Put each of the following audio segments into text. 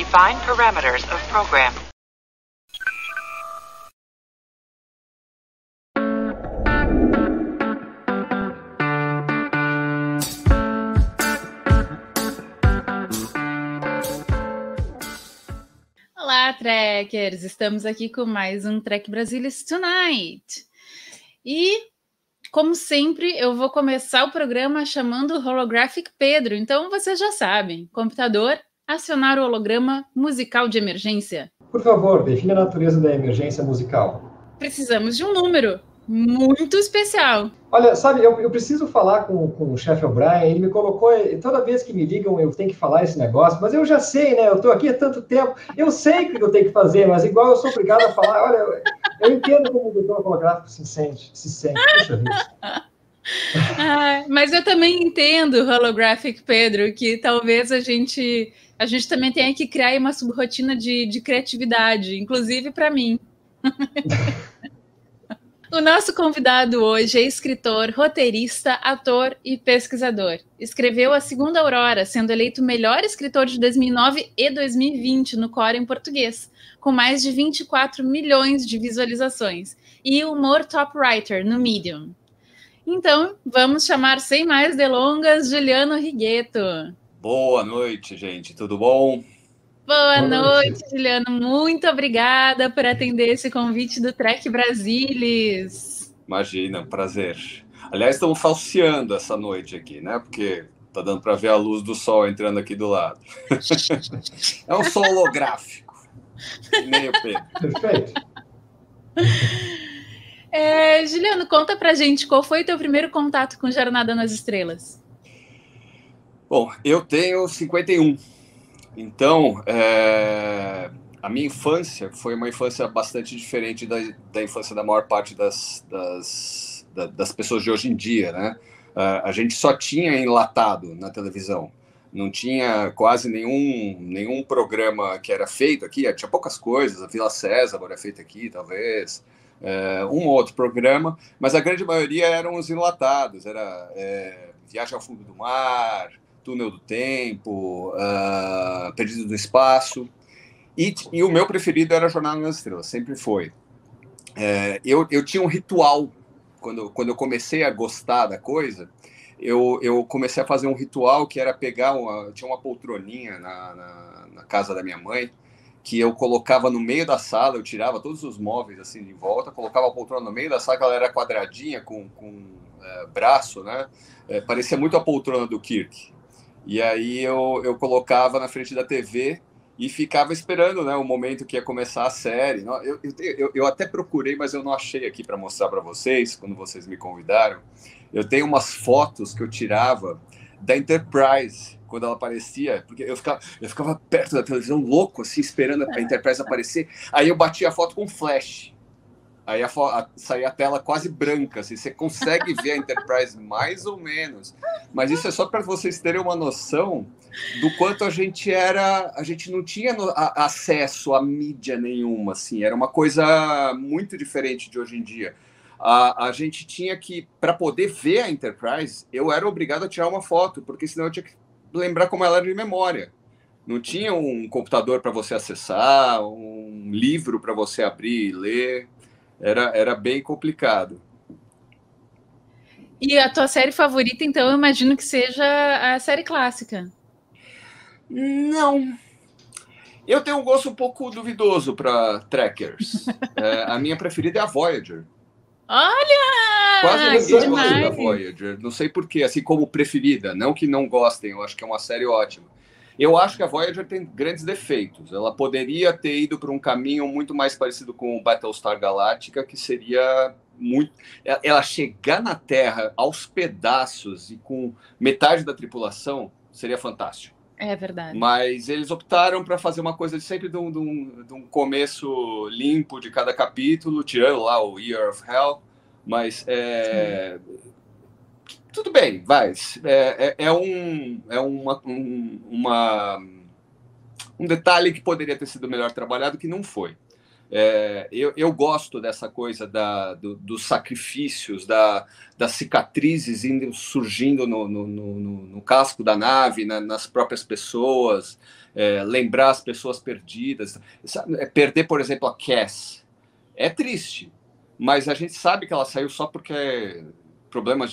Define parameters of program. Olá, Trekkers! Estamos aqui com mais um Trek Brasilis Tonight. E, como sempre, eu vou começar o programa chamando o Holographic Pedro. Então, vocês já sabem. Computador, acionar o holograma musical de emergência. Por favor, defina a natureza da emergência musical. Precisamos de um número muito especial. Olha, sabe, eu preciso falar com o chefe O'Brien, ele me colocou, toda vez que me ligam eu tenho que falar esse negócio, mas eu já sei, né, eu estou aqui há tanto tempo, eu sei o que eu tenho que fazer, mas igual eu sou obrigado a falar, olha, eu entendo como o doutor holográfico se sente, puxa vida. Mas eu também entendo, Holographic Pedro, que talvez a gente também tenha que criar uma subrotina de criatividade, inclusive para mim. O nosso convidado hoje é escritor, roteirista, ator e pesquisador. Escreveu A Segunda Aurora, sendo eleito o melhor escritor de 2009 e 2020 no Quora em português, com mais de 24 milhões de visualizações, e humor top writer no Medium. Então, vamos chamar sem mais delongas Juliano Righetto. Boa noite, gente. Tudo bom? Boa noite, Juliano. Muito obrigada por atender esse convite do Trek Brasilis. Imagina, prazer. Aliás, estamos falseando essa noite aqui, né? Porque tá dando para ver a luz do sol entrando aqui do lado. É um sol holográfico. Nem o Pedro. Perfeito. Juliano, conta pra gente qual foi o teu primeiro contato com Jornada nas Estrelas. Bom, eu tenho 51. Então, a minha infância foi uma infância bastante diferente da infância da maior parte das pessoas de hoje em dia, né? A gente só tinha enlatado na televisão. Não tinha quase nenhum programa que era feito aqui. Tinha poucas coisas. A Vila César era feita aqui, talvez. Um ou outro programa. Mas a grande maioria eram os enlatados. Era Viagem ao Fundo do Mar, Túnel do Tempo, Perdido no Espaço, e o meu preferido era Jornada nas Estrelas, sempre foi. Eu tinha um ritual, quando eu comecei a gostar da coisa, eu comecei a fazer um ritual que era tinha uma poltroninha na casa da minha mãe, que eu colocava no meio da sala, eu tirava todos os móveis assim de volta, colocava a poltrona no meio da sala, que ela era quadradinha, com braço, né? Parecia muito a poltrona do Kirk. E aí eu colocava na frente da TV e ficava esperando, né, o momento que ia começar a série. Eu até procurei, mas eu não achei aqui para mostrar para vocês, quando vocês me convidaram. Eu tenho umas fotos que eu tirava da Enterprise, quando ela aparecia, porque eu ficava perto da televisão, louco, assim, esperando a Enterprise aparecer. Aí eu batia a foto com flash. Aí saía a tela quase branca, assim, você consegue ver a Enterprise mais ou menos, mas isso é só para vocês terem uma noção do quanto a gente não tinha acesso a mídia nenhuma, assim, era uma coisa muito diferente de hoje em dia. A gente tinha que, para poder ver a Enterprise, eu era obrigado a tirar uma foto, porque senão eu tinha que lembrar como ela era de memória. Não tinha um computador para você acessar, um livro para você abrir e ler. Era bem complicado. E a tua série favorita, então, eu imagino que seja a série clássica. Não. Eu tenho um gosto um pouco duvidoso para Trekkers. A minha preferida é a Voyager. Olha! Quase ninguém gosta da Voyager. Não sei porquê, assim como preferida. Não que não gostem, eu acho que é uma série ótima. Eu acho que a Voyager tem grandes defeitos. Ela poderia ter ido para um caminho muito mais parecido com o Battlestar Galactica, que seria muito... Ela chegar na Terra aos pedaços e com metade da tripulação seria fantástico. É verdade. Mas eles optaram para fazer uma coisa sempre de um começo limpo de cada capítulo, tirando lá o Year of Hell. Mas tudo bem, vai. Um detalhe que poderia ter sido melhor trabalhado, que não foi. Eu gosto dessa coisa dos sacrifícios, das cicatrizes surgindo no casco da nave, nas próprias pessoas, lembrar as pessoas perdidas. Perder, por exemplo, a Cass é triste, mas a gente sabe que ela saiu só porque problemas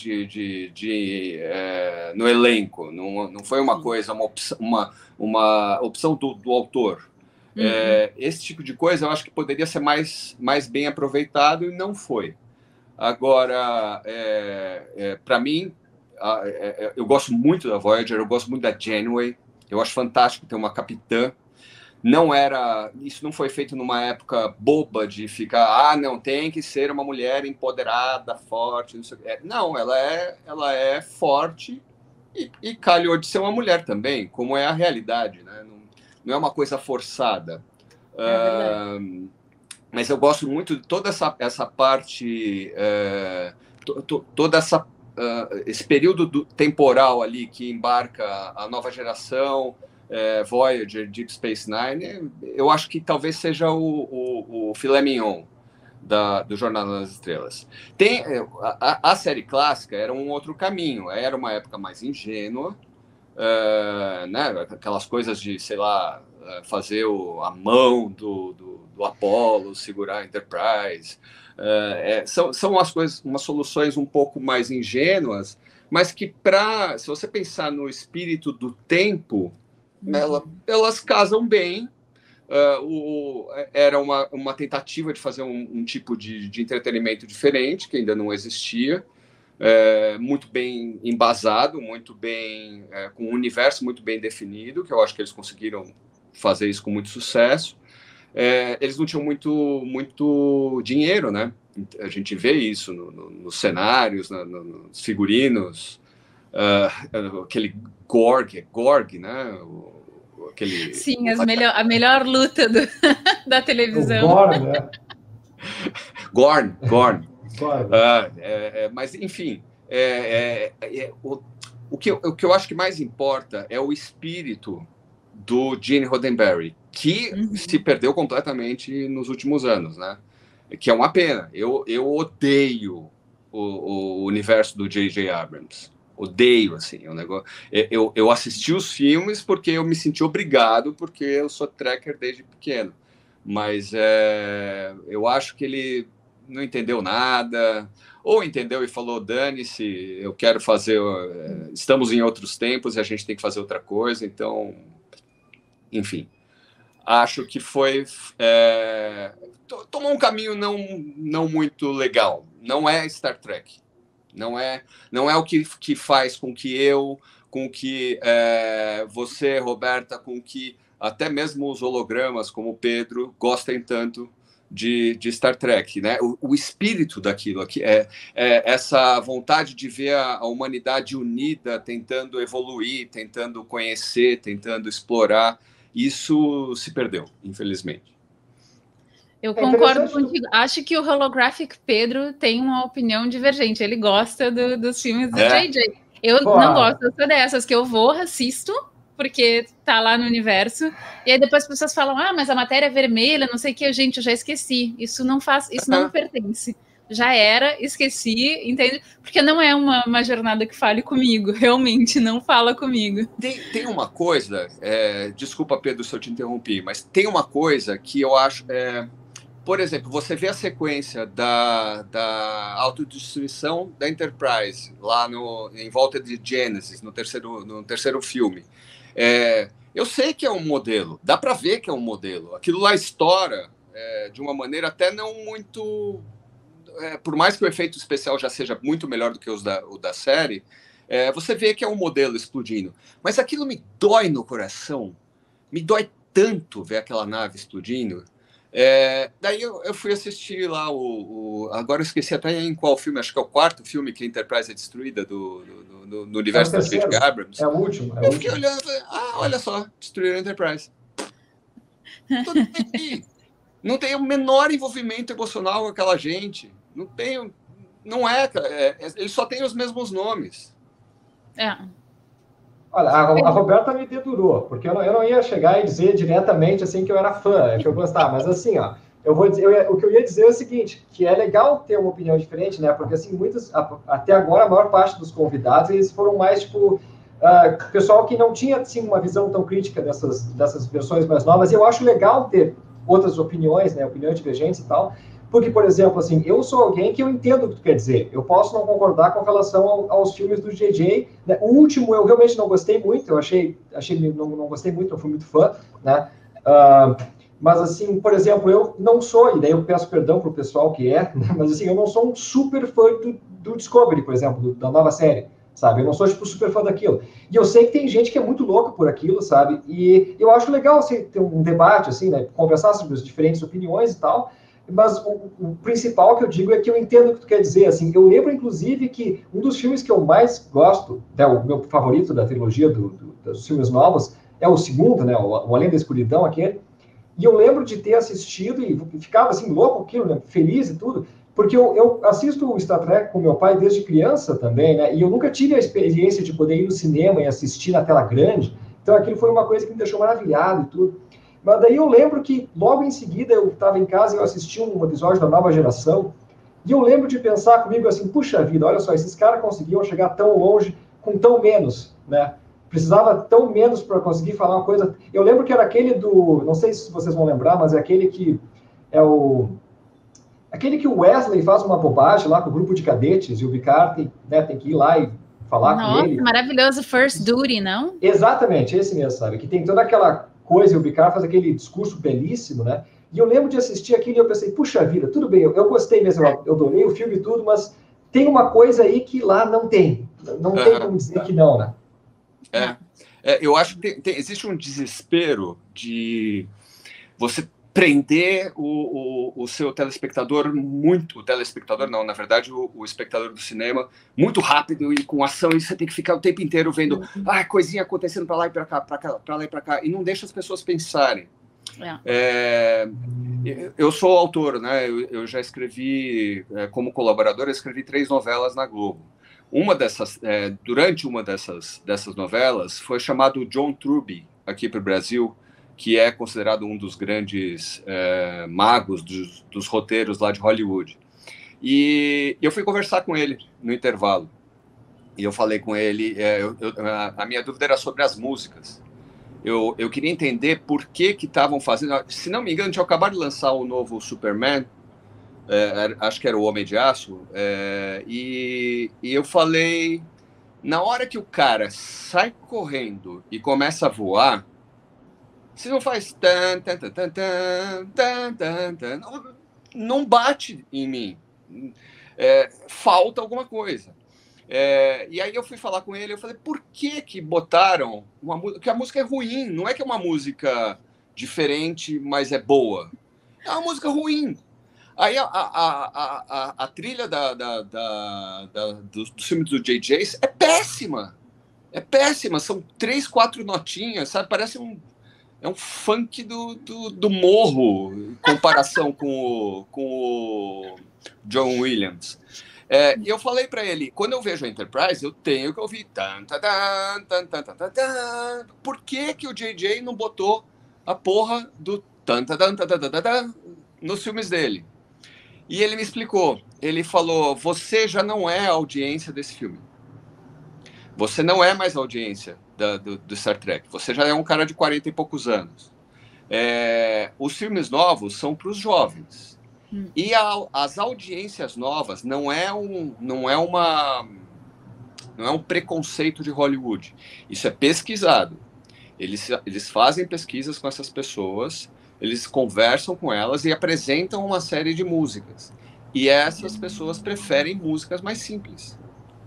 no elenco, não foi uma coisa, uma opção do autor. Esse tipo de coisa eu acho que poderia ser mais bem aproveitado e não foi. Agora, para mim, eu gosto muito da Voyager, eu gosto muito da Janeway, eu acho fantástico ter uma capitã. Isso não foi feito numa época boba de ficar, não, tem que ser uma mulher empoderada, forte, não sei o quê. Não, ela é forte e calhou de ser uma mulher também, como é a realidade, né? Não é uma coisa forçada. Mas eu gosto muito de toda essa parte, toda esse período temporal ali que embarca a nova geração, Voyager, Deep Space Nine. Eu acho que talvez seja o filé mignon do Jornada nas Estrelas. A série clássica era um outro caminho, era uma época mais ingênua, né? Aquelas coisas de, sei lá, fazer a mão do Apollo, segurar a Enterprise. São umas soluções um pouco mais ingênuas, mas que, se você pensar no espírito do tempo, elas casam bem. Era uma tentativa de fazer um tipo de entretenimento diferente, que ainda não existia. Muito bem embasado, muito bem, com um universo muito bem definido, que eu acho que eles conseguiram fazer isso com muito sucesso. Eles não tinham muito dinheiro, né? A gente vê isso nos cenários, nos figurinos, aquele Gorg, né? Sim, a melhor luta da televisão. Gorn, né? Gorn. Mas, enfim, o que eu acho que mais importa é o espírito do Gene Roddenberry, que se perdeu completamente nos últimos anos, né? Que é uma pena. Eu odeio o universo do J.J. Abrams. Odeio, assim, o negócio. Eu assisti os filmes porque eu me senti obrigado, porque eu sou trekker desde pequeno. Mas eu acho que ele não entendeu nada, ou entendeu e falou, dane-se, eu quero fazer... estamos em outros tempos e a gente tem que fazer outra coisa, então... Enfim, acho que tomou um caminho não muito legal. Não é Star Trek. Não é o que faz com que você, Roberta, com que até mesmo os hologramas, como o Pedro, gostem tanto de Star Trek, né? O espírito daquilo aqui essa vontade de ver a humanidade unida, tentando evoluir, tentando conhecer, tentando explorar. Isso se perdeu, infelizmente. Eu concordo contigo. Acho que o Holographic Pedro tem uma opinião divergente. Ele gosta dos filmes do JJ. Eu não gosto, eu sou dessas que eu vou, assisto, porque tá lá no universo, e aí depois as pessoas falam, mas a matéria é vermelha, não sei o que, gente, eu já esqueci. Isso não me pertence. Já era, esqueci, entende? Porque não é uma jornada que fale comigo, realmente, não fala comigo. Tem uma coisa, desculpa, Pedro, se eu te interrompi, mas tem uma coisa que eu acho... por exemplo, você vê a sequência da autodestruição da Enterprise, lá em volta de Genesis, no terceiro filme. Eu sei que é um modelo, dá para ver que é um modelo. Aquilo lá estoura de uma maneira até não muito... por mais que o efeito especial já seja muito melhor do que o da série, você vê que é um modelo explodindo. Mas aquilo me dói no coração, me dói tanto ver aquela nave explodindo. Daí eu fui assistir lá agora eu esqueci até em qual filme, acho que é o 4º filme que a Enterprise é destruída no universo da J.J. Abrams. É o último. Eu fiquei olhando e falei, olha só, destruíram a Enterprise. Não tem o menor envolvimento emocional com aquela gente. Eles só têm os mesmos nomes. Olha, a Roberta me dedurou, porque eu não ia chegar e dizer diretamente assim que eu era fã, que eu gostava, mas assim, o que eu ia dizer é o seguinte, que é legal ter uma opinião diferente, né? Porque, assim, até agora, a maior parte dos convidados, eles foram mais, tipo, pessoal que não tinha, assim, uma visão tão crítica dessas versões mais novas. E eu acho legal ter outras opiniões, né? Opiniões divergentes e tal. Porque, por exemplo, assim, eu sou alguém que eu entendo o que tu quer dizer. Eu posso não concordar com relação aos filmes do J.J., né? O último eu realmente não gostei muito, não gostei muito, não fui muito fã, né? Mas, assim, por exemplo, eu não sou, e daí eu peço perdão pro pessoal que né? Mas, assim, eu não sou um super fã do Discovery, por exemplo, da nova série, sabe? Eu não sou, tipo, super fã daquilo. E eu sei que tem gente que é muito louca por aquilo, sabe? E eu acho legal, assim, ter um debate, assim, né? Conversar sobre as diferentes opiniões e tal. Mas o principal que eu digo é que eu entendo o que tu quer dizer, assim. Eu lembro, inclusive, que um dos filmes que eu mais gosto, né, o meu favorito da trilogia dos filmes novos, é o segundo, né? O Além da Escuridão, aquele. E eu lembro de ter assistido e ficava assim, louco aquilo, né? Feliz e tudo, porque eu assisto o Star Trek com meu pai desde criança também, né? E eu nunca tive a experiência de poder ir no cinema e assistir na tela grande. Então aquilo foi uma coisa que me deixou maravilhado e tudo. Mas daí eu lembro que logo em seguida eu estava em casa e eu assisti um episódio da Nova Geração. E eu lembro de pensar comigo assim, puxa vida, olha só, esses caras conseguiam chegar tão longe com tão menos, né? Precisava tão menos para conseguir falar uma coisa. Eu lembro que era aquele não sei se vocês vão lembrar, mas é aquele que aquele que o Wesley faz uma bobagem lá com o grupo de cadetes e o Picard tem que ir lá e falar com ele. Nossa, maravilhoso, First Duty, não? Exatamente, esse mesmo, sabe? Que tem toda aquela coisa e o Picard faz aquele discurso belíssimo, né? E eu lembro de assistir aquilo e eu pensei, puxa vida, tudo bem, eu gostei mesmo, eu adorei o filme e tudo, mas tem uma coisa aí que lá não tem. Não tem como dizer que não, né? Eu acho que existe um desespero de você prender o seu telespectador muito, o telespectador não, na verdade o espectador do cinema, muito rápido e com ação, e você tem que ficar o tempo inteiro vendo coisinha acontecendo para lá e para cá, para lá e para cá, e não deixa as pessoas pensarem. Eu sou autor, né? Eu já escrevi, como colaborador, eu escrevi 3 novelas na Globo. Durante uma dessas novelas, foi chamado John Truby aqui para o Brasil, que é considerado um dos grandes magos dos roteiros lá de Hollywood. E eu fui conversar com ele no intervalo. E eu falei com ele, a minha dúvida era sobre as músicas. Eu queria entender por que estavam fazendo... Se não me engano, tinha acabado de lançar o novo Superman, acho que era o Homem de Aço, e eu falei, na hora que o cara sai correndo e começa a voar, se não faz não bate em mim, falta alguma coisa. E aí eu fui falar com ele, eu falei, por que botaram uma música, que a música é ruim, não é que é uma música diferente, mas é boa, é uma música ruim. Aí a trilha dos filmes do J.J. é péssima, são 3, 4 notinhas, sabe? Parece um funk do morro, em comparação com o John Williams. E eu falei para ele, quando eu vejo a Enterprise, eu tenho que ouvir por que o J.J. não botou a porra do nos filmes dele? E ele me explicou, ele falou, você já não é a audiência desse filme. Você não é mais a audiência do Star Trek. Você já é um cara de 40 e poucos anos. Os filmes novos são para os jovens. E as audiências novas não é um preconceito de Hollywood. Isso é pesquisado. Eles fazem pesquisas com essas pessoas, eles conversam com elas e apresentam uma série de músicas. E essas pessoas preferem músicas mais simples.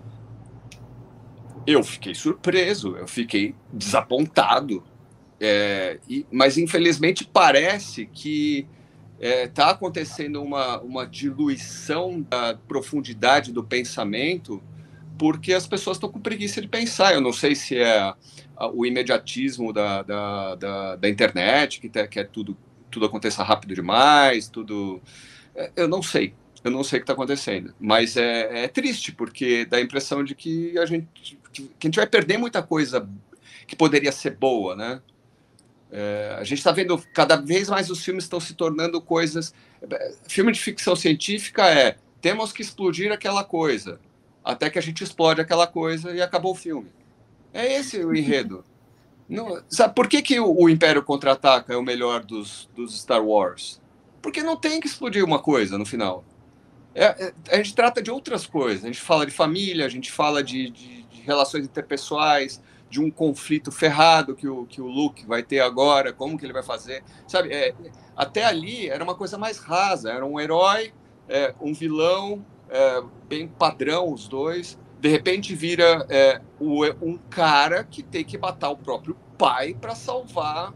Eu fiquei surpreso, eu fiquei desapontado. Mas, infelizmente, parece que está acontecendo uma diluição da profundidade do pensamento, porque as pessoas estão com preguiça de pensar. Eu não sei se é o imediatismo da internet, que quer tudo aconteça rápido demais, tudo... Eu não sei o que está acontecendo, mas é triste, porque dá a impressão de que a gente vai perder muita coisa que poderia ser boa, né? A gente está vendo cada vez mais os filmes estão se tornando coisas... Filme de ficção científica temos que explodir aquela coisa, até que a gente explode aquela coisa e acabou o filme. É esse o enredo. Não, sabe por que o Império Contra-Ataca é o melhor dos Star Wars? Porque não tem que explodir uma coisa no final. A gente trata de outras coisas. A gente fala de família, a gente fala de relações interpessoais, de um conflito ferrado que o Luke vai ter agora, como que ele vai fazer. Sabe, até ali era uma coisa mais rasa. Era um herói, um vilão, bem padrão os dois. De repente vira um cara que tem que matar o próprio pai para salvar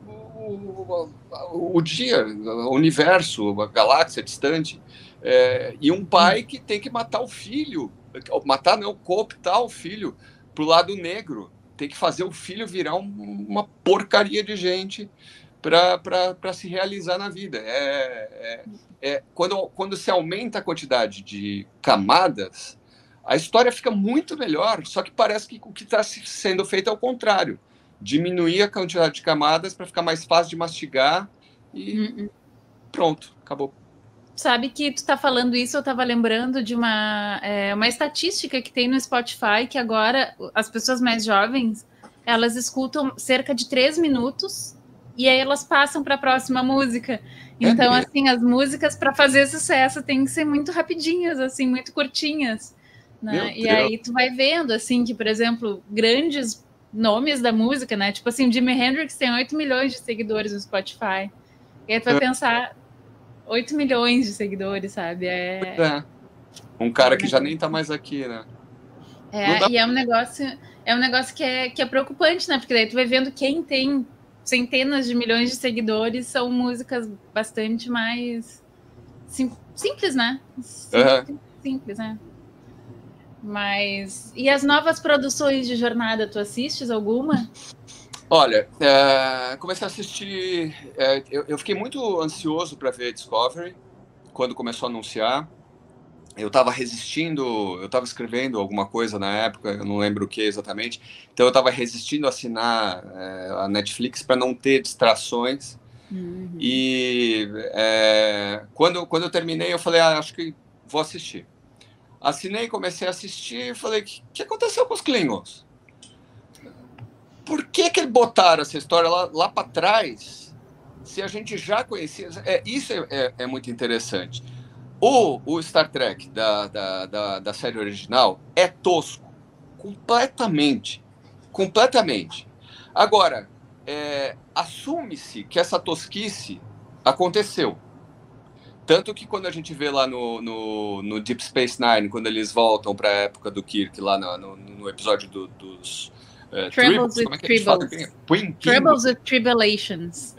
o dia, o universo, a galáxia distante. E um pai que tem que matar o filho, matar não, cooptar o filho pro lado negro, tem que fazer o filho virar uma porcaria de gente para se realizar na vida. Quando se aumenta a quantidade de camadas, a história fica muito melhor, só que parece que o que está sendo feito é o contrário. Diminuir a quantidade de camadas para ficar mais fácil de mastigar e pronto, acabou. Sabe que tu tá falando isso, eu tava lembrando de uma estatística que tem no Spotify, que agora as pessoas mais jovens, elas escutam cerca de 3 minutos e aí elas passam para a próxima música. Então, assim, as músicas para fazer sucesso tem que ser muito rapidinhas, assim, muito curtinhas, né? E aí tu vai vendo, assim, que, por exemplo, grandes nomes da música, né? Tipo assim, Jimi Hendrix tem 8 milhões de seguidores no Spotify. E aí tu vai pensar, 8 milhões de seguidores, sabe? Um cara que já nem tá mais aqui, né? E é um negócio que é preocupante, né? Porque daí tu vai vendo quem tem centenas de milhões de seguidores são músicas bastante mais simples, né? Simples, né? Mas... E as novas produções de Jornada, tu assistes alguma? Olha, comecei a assistir... eu fiquei muito ansioso para ver Discovery, quando começou a anunciar. Eu estava resistindo, eu estava escrevendo alguma coisa na época, eu não lembro o que exatamente, então eu estava resistindo a assinar a Netflix para não ter distrações. E quando eu terminei, eu falei, acho que vou assistir. Assinei, comecei a assistir e falei, o que aconteceu com os Klingons? Por que eles botaram essa história lá para trás, se a gente já conhecia? Isso é muito interessante. O Star Trek da série original é tosco, completamente. Agora, assume-se que essa tosquice aconteceu. Tanto que quando a gente vê lá no Deep Space Nine, quando eles voltam para a época do Kirk, lá no episódio dos... Troubles with Tribbles. Troubles with Tribulations.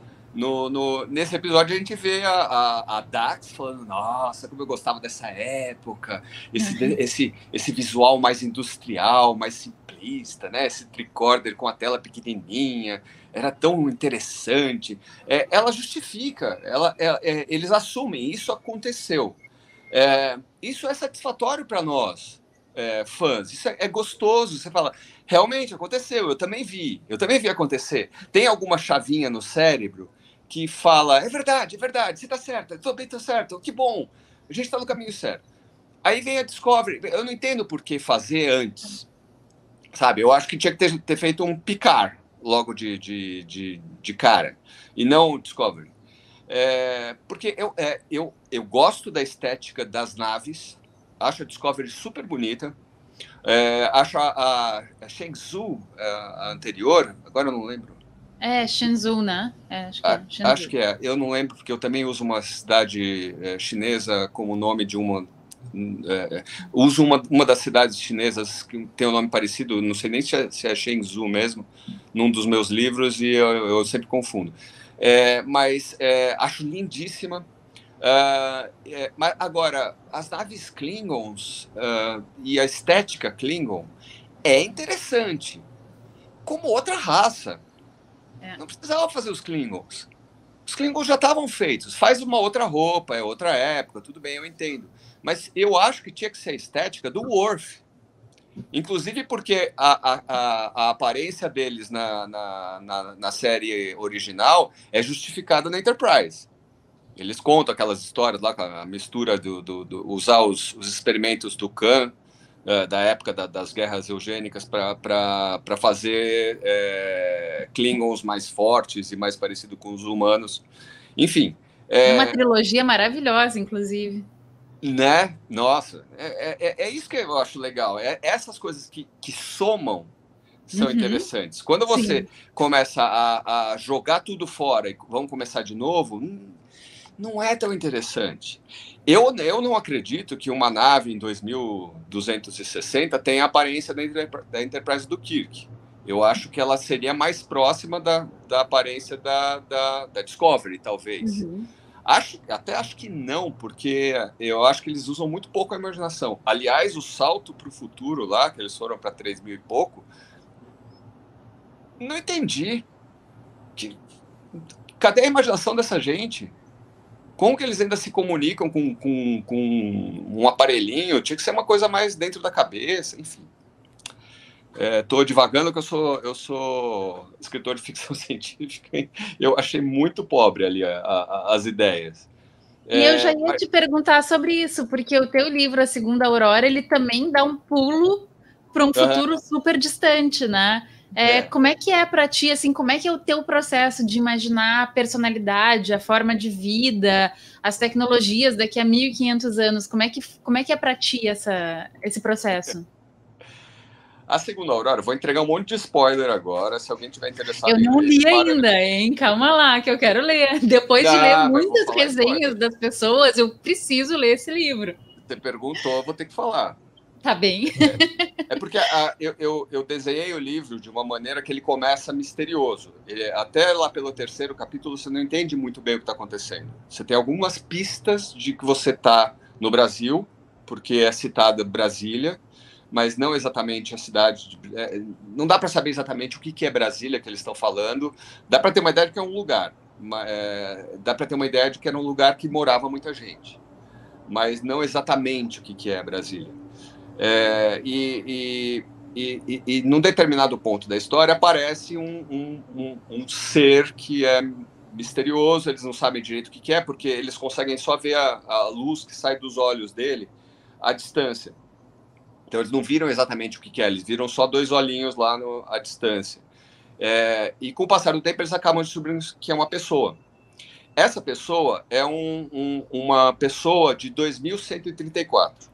Nesse episódio a gente vê a Dax falando, nossa, como eu gostava dessa época, esse visual mais industrial, mais simplista, né? Esse tricorder com a tela pequenininha, era tão interessante. Ela justifica, eles assumem, isso aconteceu. Isso é satisfatório para nós, fãs, isso é gostoso, você fala, realmente aconteceu, eu também vi acontecer. Tem alguma chavinha no cérebro que fala, é verdade, você tá certo, eu também tô certo, que bom, a gente tá no caminho certo. Aí vem a Discovery, eu não entendo por que fazer antes, sabe? Eu acho que tinha que ter feito um Picard logo de cara, e não Discovery. Porque eu gosto da estética das naves, acho a Discovery super bonita, acho a Shenzhou, a anterior, agora eu não lembro. Shenzhou, né? Acho que é. Eu não lembro, porque eu também uso uma cidade chinesa como nome de uma... uso uma das cidades chinesas que tem um nome parecido, não sei nem se é Shenzhou mesmo, num dos meus livros, e eu sempre confundo. Mas acho lindíssima. Mas agora, as naves Klingons e a estética Klingon é interessante, como outra raça. Não precisava fazer os Klingons. Os Klingons já estavam feitos. Faz uma outra roupa, é outra época, tudo bem, eu entendo. Mas eu acho que tinha que ser a estética do Worf. Inclusive porque a aparência deles na série original é justificada na Enterprise. Eles contam aquelas histórias lá, com a mistura usar os experimentos do Khan, da época das guerras eugênicas, para fazer Klingons mais fortes e mais parecidos com os humanos. Enfim. Uma trilogia maravilhosa, inclusive. Né? Nossa, é isso que eu acho legal. Essas coisas que somam são interessantes. Quando você começa a jogar tudo fora e vamos começar de novo, não é tão interessante. Eu não acredito que uma nave em 2260 tenha a aparência da Enterprise do Kirk. Eu acho que ela seria mais próxima da aparência da Discovery, talvez. Até acho que não, porque eu acho que eles usam muito pouco a imaginação. Aliás, o salto para o futuro lá, que eles foram para 3.000 e pouco, não entendi. Cadê a imaginação dessa gente? Como que eles ainda se comunicam com um aparelhinho? Tinha que ser uma coisa mais dentro da cabeça, enfim. Estou divagando, que eu sou escritor de ficção científica, hein? Eu achei muito pobre ali as ideias. E eu já ia te perguntar sobre isso, porque o teu livro, A Segunda Aurora, ele também dá um pulo para um futuro super distante, né? Como é que é para ti, assim, como é que é o teu processo de imaginar a personalidade, a forma de vida, as tecnologias daqui a 1.500 anos? Como é que é para ti esse processo? A Segunda Aurora, vou entregar um monte de spoiler agora, se alguém tiver interessado. Eu não li ainda, hein? Calma lá, que eu quero ler. Depois de ler muitas resenhas das pessoas, eu preciso ler esse livro. Você perguntou, eu vou ter que falar. Tá bem. Porque eu desenhei o livro de uma maneira que ele começa misterioso. Até lá pelo 3º capítulo, você não entende muito bem o que está acontecendo. Você tem algumas pistas de que você está no Brasil, porque é citada Brasília, mas não exatamente a cidade. Não dá para saber exatamente o que é Brasília que eles estão falando. Dá para ter uma ideia de que é um lugar. Dá para ter uma ideia de que era um lugar que morava muita gente. Mas não exatamente o que é Brasília. E num determinado ponto da história aparece um ser que é misterioso. Eles não sabem direito o que é, porque eles conseguem só ver a luz que sai dos olhos dele à distância. Então, eles não viram exatamente o que é, eles viram só 2 olhinhos lá à distância. E com o passar do tempo, eles acabam descobrindo que é uma pessoa. Essa pessoa é uma pessoa de 2134.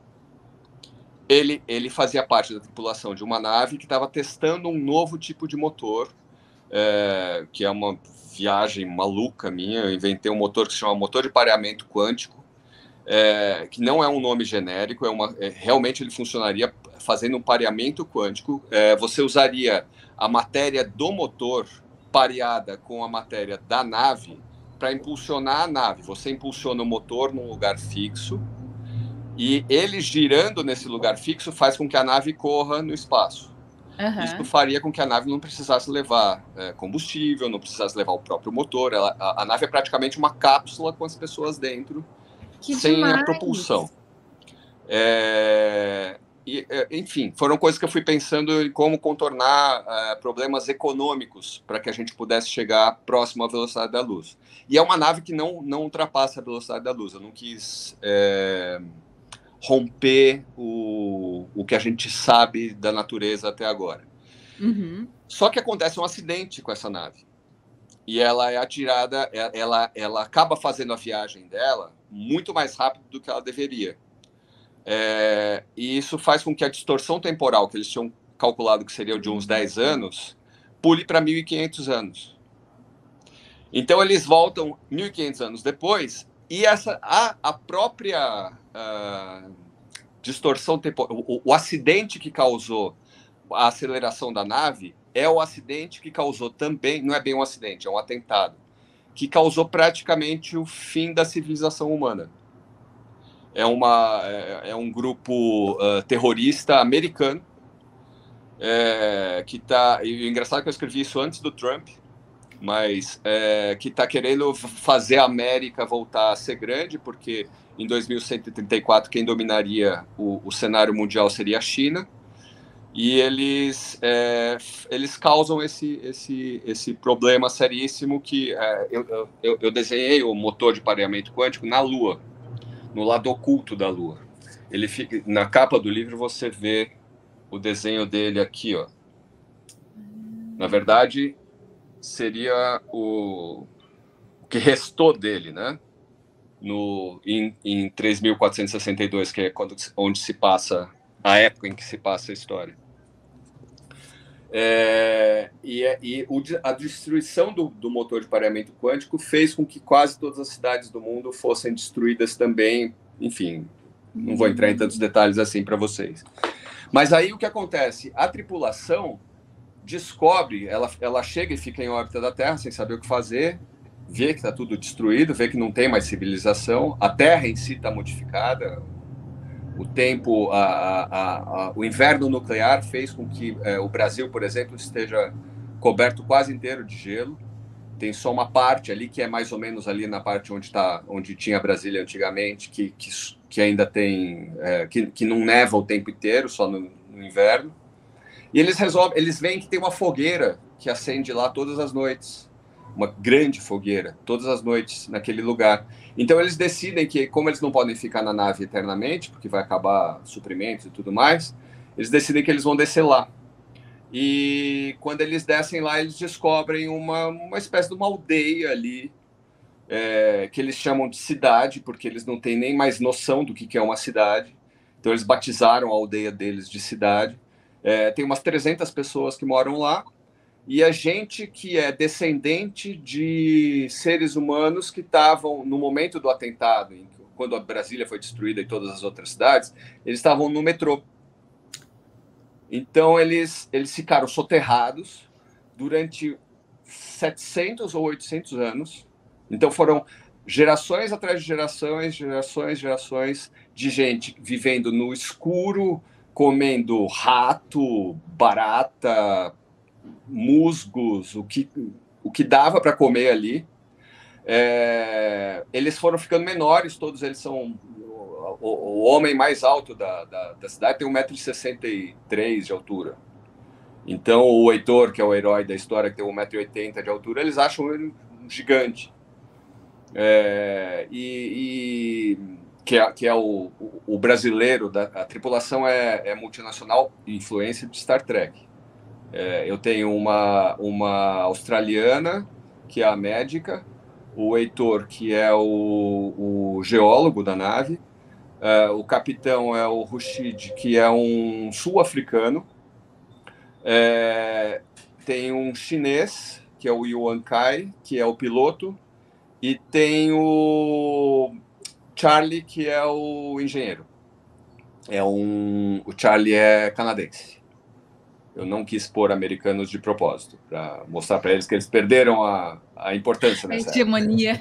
Ele fazia parte da tripulação de uma nave que estava testando um novo tipo de motor, que é uma viagem maluca minha. Eu inventei um motor que se chama motor de pareamento quântico, que não é um nome genérico, realmente ele funcionaria fazendo um pareamento quântico. Você usaria a matéria do motor pareada com a matéria da nave para impulsionar a nave. Você impulsiona o motor num lugar fixo e ele girando nesse lugar fixo faz com que a nave corra no espaço. Isso faria com que a nave não precisasse levar combustível, não precisasse levar o próprio motor. A nave é praticamente uma cápsula com as pessoas dentro, sem demais. A propulsão. Enfim, foram coisas que eu fui pensando em como contornar problemas econômicos para que a gente pudesse chegar próximo à velocidade da luz. E é uma nave que não ultrapassa a velocidade da luz. Eu não quis romper o que a gente sabe da natureza até agora. Só que acontece um acidente com essa nave. E ela é atirada, ela acaba fazendo a viagem dela muito mais rápido do que ela deveria. E isso faz com que a distorção temporal que eles tinham calculado que seria de uns 10 anos, pule para 1.500 anos. Então eles voltam 1.500 anos depois, e a própria distorção temporal, o acidente que causou a aceleração da nave, é o acidente que causou também, não é bem um acidente, é um atentado, que causou praticamente o fim da civilização humana. É um grupo terrorista americano, que está... E o engraçado é que eu escrevi isso antes do Trump, mas que está querendo fazer a América voltar a ser grande, porque em 2134 quem dominaria o cenário mundial seria a China. e eles causam esse problema seríssimo que eu desenhei o motor de pareamento quântico na Lua, no lado oculto da Lua. Ele fica, na capa do livro você vê o desenho dele aqui, ó. Na verdade, seria o que restou dele, né? Em 3.462, que é onde se passa a época em que se passa a história. A destruição do motor de pareamento quântico fez com que quase todas as cidades do mundo fossem destruídas também. Enfim, não vou entrar em tantos detalhes assim para vocês. Mas aí o que acontece? A tripulação descobre, ela chega e fica em órbita da Terra sem saber o que fazer, vê que está tudo destruído, vê que não tem mais civilização, a Terra em si está modificada, o tempo, o inverno nuclear fez com que o Brasil, por exemplo, esteja coberto quase inteiro de gelo, tem só uma parte ali que é mais ou menos ali na parte onde tinha Brasília antigamente, que ainda tem, que não neva o tempo inteiro, só no inverno. E eles veem que tem uma fogueira que acende lá todas as noites, uma grande fogueira, todas as noites naquele lugar. Então eles decidem que, como eles não podem ficar na nave eternamente, porque vai acabar suprimentos e tudo mais, eles decidem que eles vão descer lá. E quando eles descem lá, eles descobrem uma espécie de uma aldeia ali, que eles chamam de cidade, porque eles não têm nem mais noção do que é uma cidade. Então eles batizaram a aldeia deles de cidade. Tem umas 300 pessoas que moram lá, e a gente que é descendente de seres humanos que estavam, no momento do atentado, quando a Brasília foi destruída e todas as outras cidades, eles estavam no metrô. Então eles ficaram soterrados durante 700 ou 800 anos. Então foram gerações atrás de gerações de gente vivendo no escuro, comendo rato, barata, musgos, o que dava para comer ali. Eles foram ficando menores, todos eles são... O homem mais alto da cidade tem 1,63 m de altura. Então o Heitor, que é o herói da história, que tem 1,80 m de altura, eles acham ele um gigante. Que é o brasileiro, a tripulação é multinacional, influência de Star Trek. Eu tenho uma australiana, que é a médica, o Heitor, que é o geólogo da nave, o capitão é o Rushid, que é um sul-africano, tem um chinês, que é o Yuan Kai, que é o piloto, e tem o Charlie, que é o engenheiro. O Charlie é canadense. Eu não quis pôr americanos de propósito, para mostrar para eles que eles perderam a importância nessa hegemonia.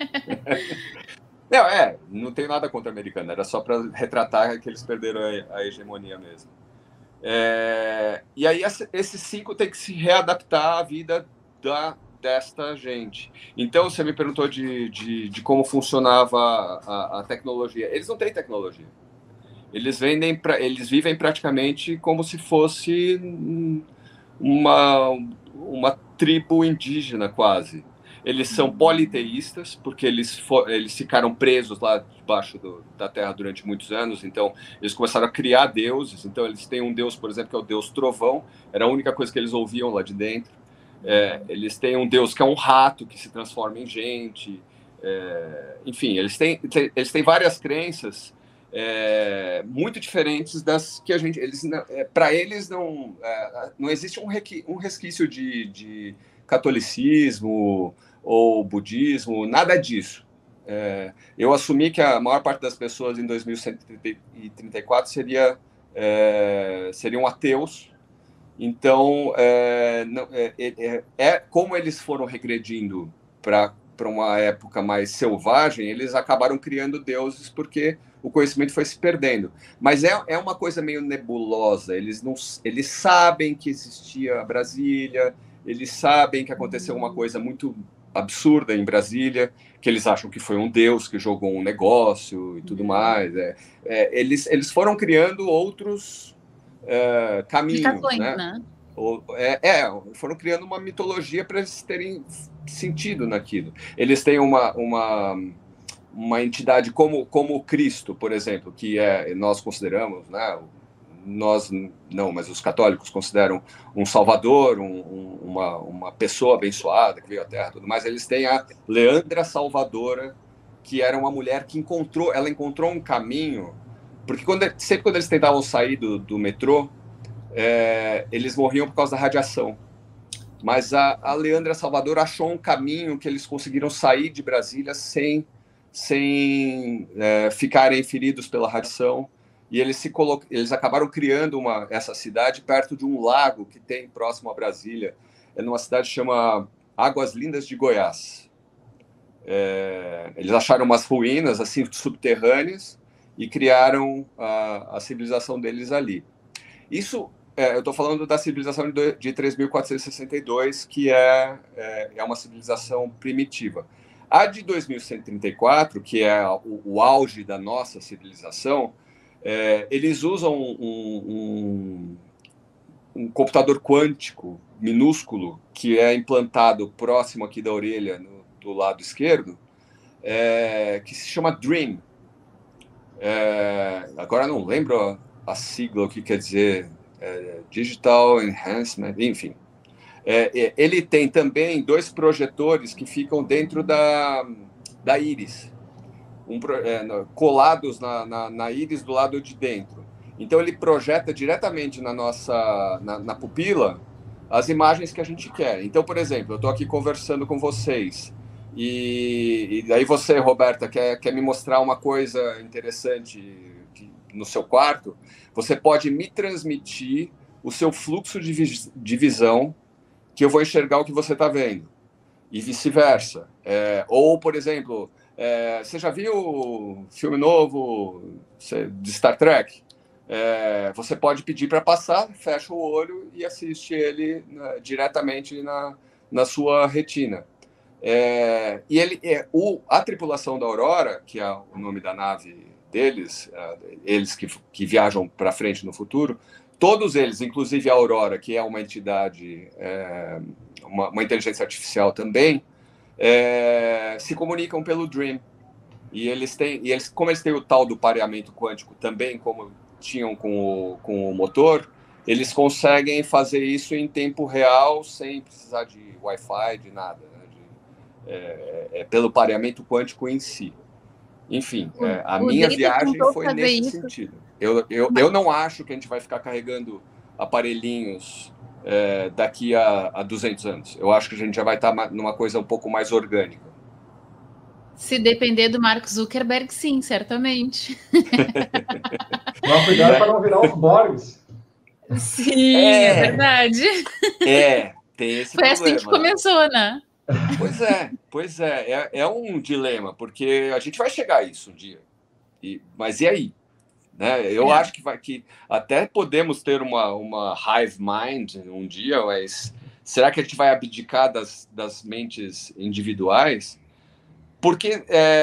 Não tem nada contra americano, era só para retratar que eles perderam a hegemonia mesmo. E aí esses 5 têm que se readaptar à vida desta gente. Então você me perguntou de como funcionava a tecnologia. Eles não têm tecnologia. Eles vivem praticamente como se fosse uma tribo indígena, quase. Eles são politeístas, porque eles ficaram presos lá debaixo da terra durante muitos anos, então eles começaram a criar deuses. Então eles têm um deus, por exemplo, que é o deus Trovão, era a única coisa que eles ouviam lá de dentro. Eles têm um deus que é um rato, que se transforma em gente. Enfim, eles têm várias crenças muito diferentes das que a gente... Para eles não existe um resquício de catolicismo ou budismo, nada disso. Eu assumi que a maior parte das pessoas em 2134 seriam ateus. Então, como eles foram regredindo para uma época mais selvagem, eles acabaram criando deuses porque o conhecimento foi se perdendo. Mas é uma coisa meio nebulosa. Eles sabem que existia Brasília, eles sabem que aconteceu uma coisa muito absurda em Brasília, que eles acham que foi um deus que jogou um negócio e tudo mais. Eles foram criando outros caminhos, né? Foram criando uma mitologia para eles terem sentido naquilo. Eles têm uma entidade como Cristo, por exemplo, que nós consideramos, né? Nós não, mas os católicos consideram um salvador, uma pessoa abençoada que veio à Terra, tudo mais. Eles têm a Leandra Salvadora, que era uma mulher que encontrou um caminho, porque sempre quando eles tentavam sair do metrô, eles morriam por causa da radiação. Mas a Leandra Salvador achou um caminho que eles conseguiram sair de Brasília sem ficarem feridos pela radiação. E eles acabaram criando essa cidade perto de um lago que tem próximo a Brasília. É numa cidade que chama Águas Lindas de Goiás. Eles acharam umas ruínas assim subterrâneas e criaram a civilização deles ali. Isso, eu estou falando da civilização de 3.462, que é uma civilização primitiva. A de 2134, que é o auge da nossa civilização, eles usam um computador quântico minúsculo que é implantado próximo aqui da orelha, do lado esquerdo, que se chama DREAM. Agora não lembro a sigla, o que quer dizer, Digital Enhancement, enfim. Ele tem também 2 projetores que ficam dentro da íris, colados na íris do lado de dentro. Então ele projeta diretamente na pupila as imagens que a gente quer. Então, por exemplo, eu estou aqui conversando com vocês e daí você, Roberta, quer me mostrar uma coisa interessante no seu quarto. Você pode me transmitir o seu fluxo de visão, que eu vou enxergar o que você está vendo, e vice-versa. Ou, por exemplo, você já viu o filme novo de Star Trek? Você pode pedir para passar, fecha o olho e assiste ele diretamente na sua retina. E a tripulação da Aurora, que é o nome da nave deles, eles que viajam para frente no futuro, todos eles, inclusive a Aurora, que é uma entidade, uma inteligência artificial também, se comunicam pelo DREAM. E como eles têm o tal do pareamento quântico também, como tinham com o motor, eles conseguem fazer isso em tempo real, sem precisar de Wi-Fi, de nada, né? Pelo pareamento quântico em si. Enfim, a minha viagem foi nesse sentido. Eu não acho que a gente vai ficar carregando aparelhinhos daqui a 200 anos. Eu acho que a gente já vai estar numa coisa um pouco mais orgânica. Se depender do Mark Zuckerberg, sim, certamente. Mas cuidado para não virar os Borgs. Sim, é verdade. Tem esse Foi problema. assim que começou, né? Pois é. É um dilema, porque a gente vai chegar a isso um dia. Mas e aí? Né? Eu acho que até podemos ter uma hive mind um dia, mas será que a gente vai abdicar das mentes individuais? Porque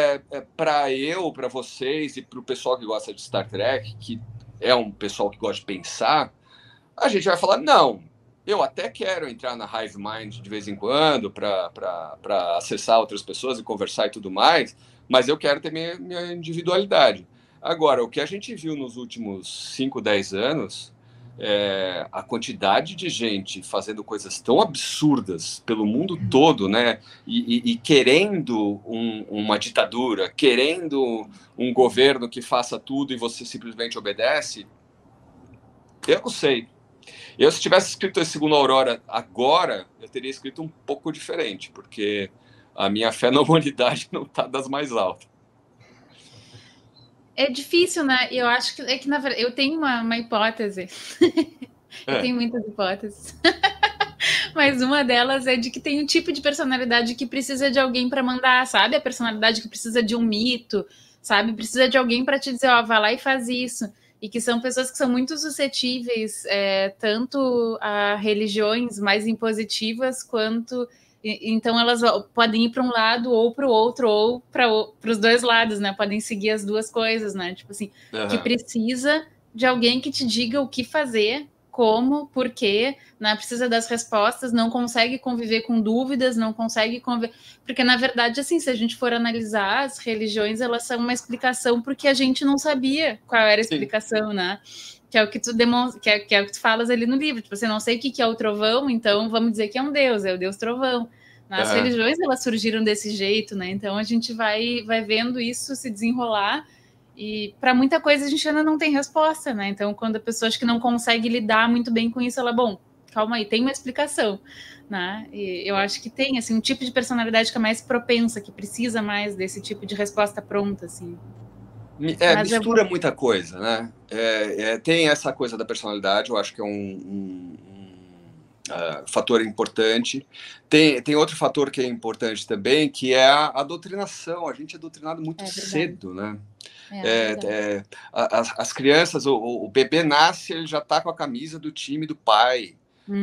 para vocês e para o pessoal que gosta de Star Trek, que é um pessoal que gosta de pensar, a gente vai falar, não, eu até quero entrar na Hive Mind de vez em quando para acessar outras pessoas e conversar e tudo mais, mas eu quero ter minha individualidade. Agora, o que a gente viu nos últimos 5, 10 anos, a quantidade de gente fazendo coisas tão absurdas pelo mundo todo, né? E querendo uma ditadura, querendo um governo que faça tudo e você simplesmente obedece, eu não sei. Se tivesse escrito a Segunda Aurora agora, eu teria escrito um pouco diferente, porque a minha fé na humanidade não está das mais altas. É difícil, né? Eu acho que na verdade, eu tenho uma hipótese. Eu tenho muitas hipóteses. Mas uma delas é de que tem um tipo de personalidade que precisa de alguém para mandar, sabe? A personalidade que precisa de um mito, sabe? Precisa de alguém para te dizer, vai lá e faz isso. E que são pessoas que são muito suscetíveis, tanto a religiões mais impositivas, quanto... Então, elas podem ir para um lado ou para o outro, ou para os dois lados, né? Podem seguir as duas coisas, né? Tipo assim, que precisa de alguém que te diga o que fazer, como, por quê, né? Precisa das respostas, não consegue conviver com dúvidas, não consegue conviver... Porque, na verdade, assim, se a gente for analisar, as religiões, elas são uma explicação porque a gente não sabia qual era a explicação, Sim. né? Que é o que tu demonstra, que é o que tu falas ali no livro. Tipo, você não sei o que é o trovão, então vamos dizer que é um deus, é o deus trovão. As religiões, elas surgiram desse jeito, né? Então a gente vai vendo isso se desenrolar. E para muita coisa a gente ainda não tem resposta, né? Então, quando a pessoa acha que não consegue lidar muito bem com isso, ela, bom, calma aí, tem uma explicação, né? E eu acho que tem, assim, um tipo de personalidade que é mais propensa, que precisa mais desse tipo de resposta pronta, assim. Mistura muita coisa, né? Tem essa coisa da personalidade, eu acho que é um fator importante. Tem outro fator que é importante também, que é a doutrinação. A gente é doutrinado muito cedo, né? As crianças, o bebê nasce, ele já está com a camisa do time do pai.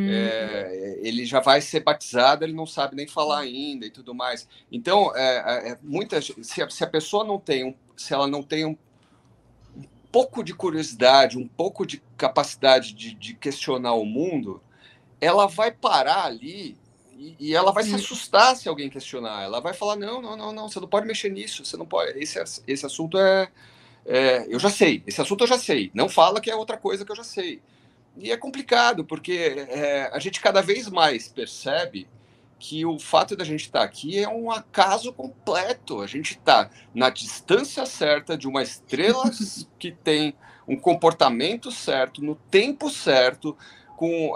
Ele já vai ser batizado, ele não sabe nem falar ainda e tudo mais. Então, se a pessoa não tem, se ela não tem um pouco de curiosidade, um pouco de capacidade de questionar o mundo, ela vai parar ali e ela vai se assustar se alguém questionar. Ela vai falar, não, você não pode mexer nisso, você não pode. Esse assunto eu já sei, esse assunto eu já sei. Não fala que é outra coisa que eu já sei. E é complicado, porque a gente cada vez mais percebe que o fato da gente estar aqui é um acaso completo. A gente está na distância certa de uma estrela que tem um comportamento certo, no tempo certo, com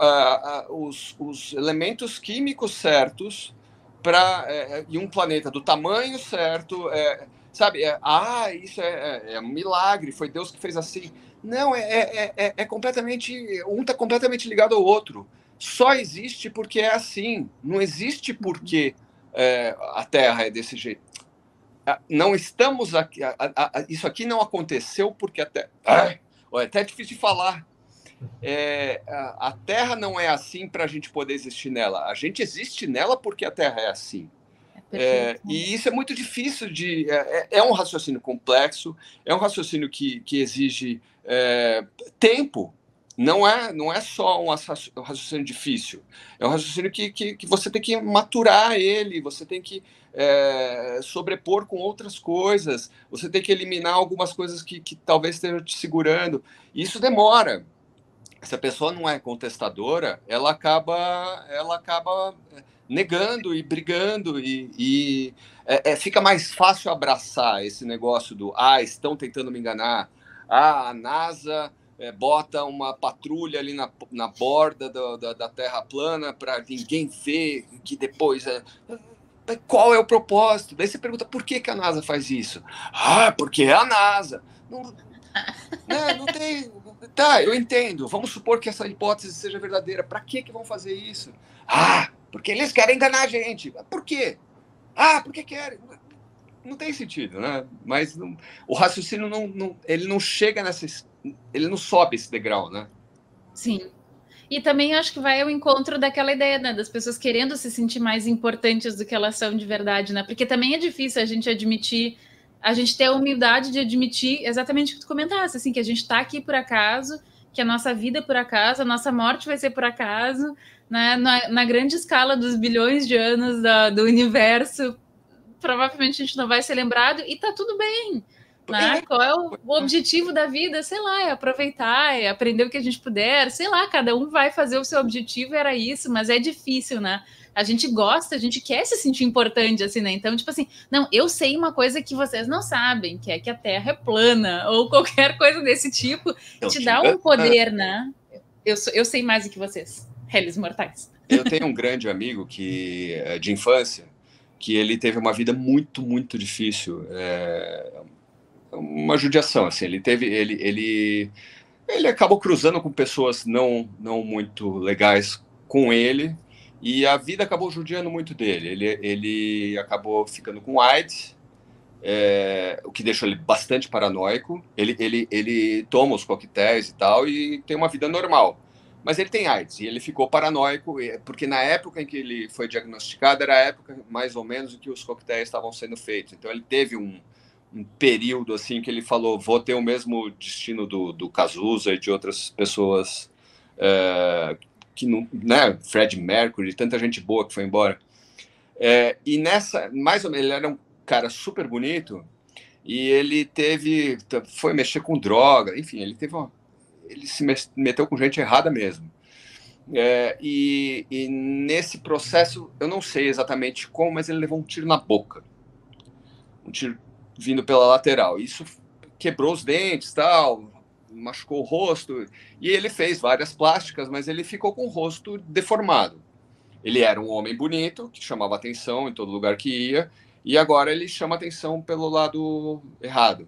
os elementos químicos certos e um planeta do tamanho certo, sabe? Isso é um milagre, foi Deus que fez assim. Não, é completamente... Um está completamente ligado ao outro. Só existe porque é assim. Não existe porque a Terra é desse jeito. Não estamos aqui... Isso aqui não aconteceu porque a Terra... É até difícil de falar. A Terra não é assim para a gente poder existir nela. A gente existe nela porque a Terra é assim. E isso é muito difícil de... É um raciocínio complexo, é um raciocínio que exige tempo. Não é só um raciocínio difícil. É um raciocínio que você tem que maturar ele, você tem que sobrepor com outras coisas, você tem que eliminar algumas coisas que talvez estejam te segurando. E isso demora. Se a pessoa não é contestadora, ela acaba negando e brigando e fica mais fácil abraçar esse negócio do estão tentando me enganar, a NASA bota uma patrulha ali na borda da Terra plana para ninguém ver que depois qual é o propósito? Daí você pergunta por que a NASA faz isso? Porque é a NASA. Não tem... Tá, eu entendo. Vamos supor que essa hipótese seja verdadeira. Para que vão fazer isso? Porque eles querem enganar a gente. Por quê? Porque querem. Não tem sentido, né? Mas o raciocínio ele não chega ele não sobe esse degrau, né? Sim. E também acho que vai ao encontro daquela ideia, né, das pessoas querendo se sentir mais importantes do que elas são de verdade, né? Porque também é difícil a gente admitir, a gente ter a humildade de admitir exatamente o que tu comentasse, assim, que a gente está aqui por acaso, que a nossa vida é por acaso, a nossa morte vai ser por acaso, né? Na grande escala dos bilhões de anos do universo, provavelmente a gente não vai ser lembrado e tá tudo bem. Né? Qual é o objetivo da vida? Sei lá, é aproveitar, é aprender o que a gente puder, sei lá, cada um vai fazer o seu objetivo, era isso, mas é difícil, né? A gente gosta, a gente quer se sentir importante, assim, né? Então, tipo assim, não, eu sei uma coisa que vocês não sabem, que é que a Terra é plana, ou qualquer coisa desse tipo, te dá um poder, né? Eu sei mais do que vocês, réis mortais. Eu tenho um grande amigo de infância, que ele teve uma vida muito, muito difícil, uma judiação, assim, ele acabou cruzando com pessoas não muito legais com ele, e a vida acabou judiando muito dele. Ele acabou ficando com AIDS, o que deixou ele bastante paranoico. Ele toma os coquetéis e tal, e tem uma vida normal. Mas ele tem AIDS, e ele ficou paranoico, porque na época em que ele foi diagnosticado, era a época, mais ou menos, em que os coquetéis estavam sendo feitos. Então ele teve período assim que ele falou, vou ter o mesmo destino do Cazuza e de outras pessoas que não, né, Fred Mercury, tanta gente boa que foi embora. E nessa, mais ou menos, ele era um cara super bonito e ele foi mexer com droga, enfim, ele se meteu com gente errada mesmo. E nesse processo, eu não sei exatamente como, mas ele levou um tiro na boca. Um tiro vindo pela lateral. Isso quebrou os dentes, tal, machucou o rosto. E ele fez várias plásticas, mas ele ficou com o rosto deformado. Ele era um homem bonito, que chamava atenção em todo lugar que ia, e agora ele chama atenção pelo lado errado.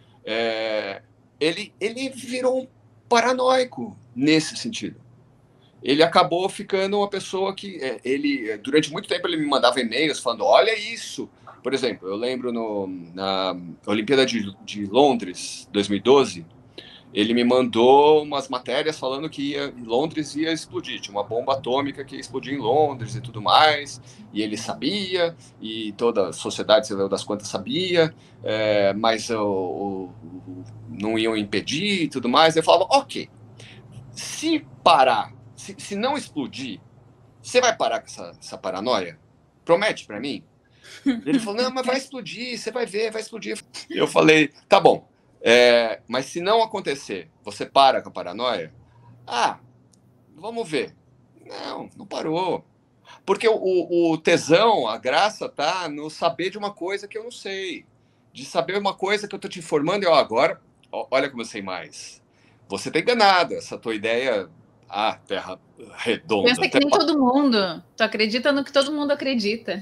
Ele virou um paranoico nesse sentido. Ele acabou ficando uma pessoa que... durante muito tempo ele me mandava e-mails falando, olha isso. Por exemplo, eu lembro na Olimpíada de Londres, 2012, ele me mandou umas matérias falando que Londres ia explodir, tinha uma bomba atômica que ia explodir em Londres e tudo mais, e ele sabia, e toda a sociedade, sei lá das quantas, sabia, mas não iam impedir e tudo mais. Eu falava, ok, se parar, se não explodir, você vai parar com essa paranoia? Promete para mim? Ele falou, não, mas vai explodir, você vai ver, vai explodir. Eu falei, tá bom, mas se não acontecer, você para com a paranoia? Vamos ver. Não parou. Porque o tesão, a graça tá no saber de uma coisa que eu não sei. De saber uma coisa que eu tô te informando e agora, olha como eu sei mais. Você tá enganado, essa tua ideia... terra redonda. Pensa que nem todo mundo. Tu acredita no que todo mundo acredita.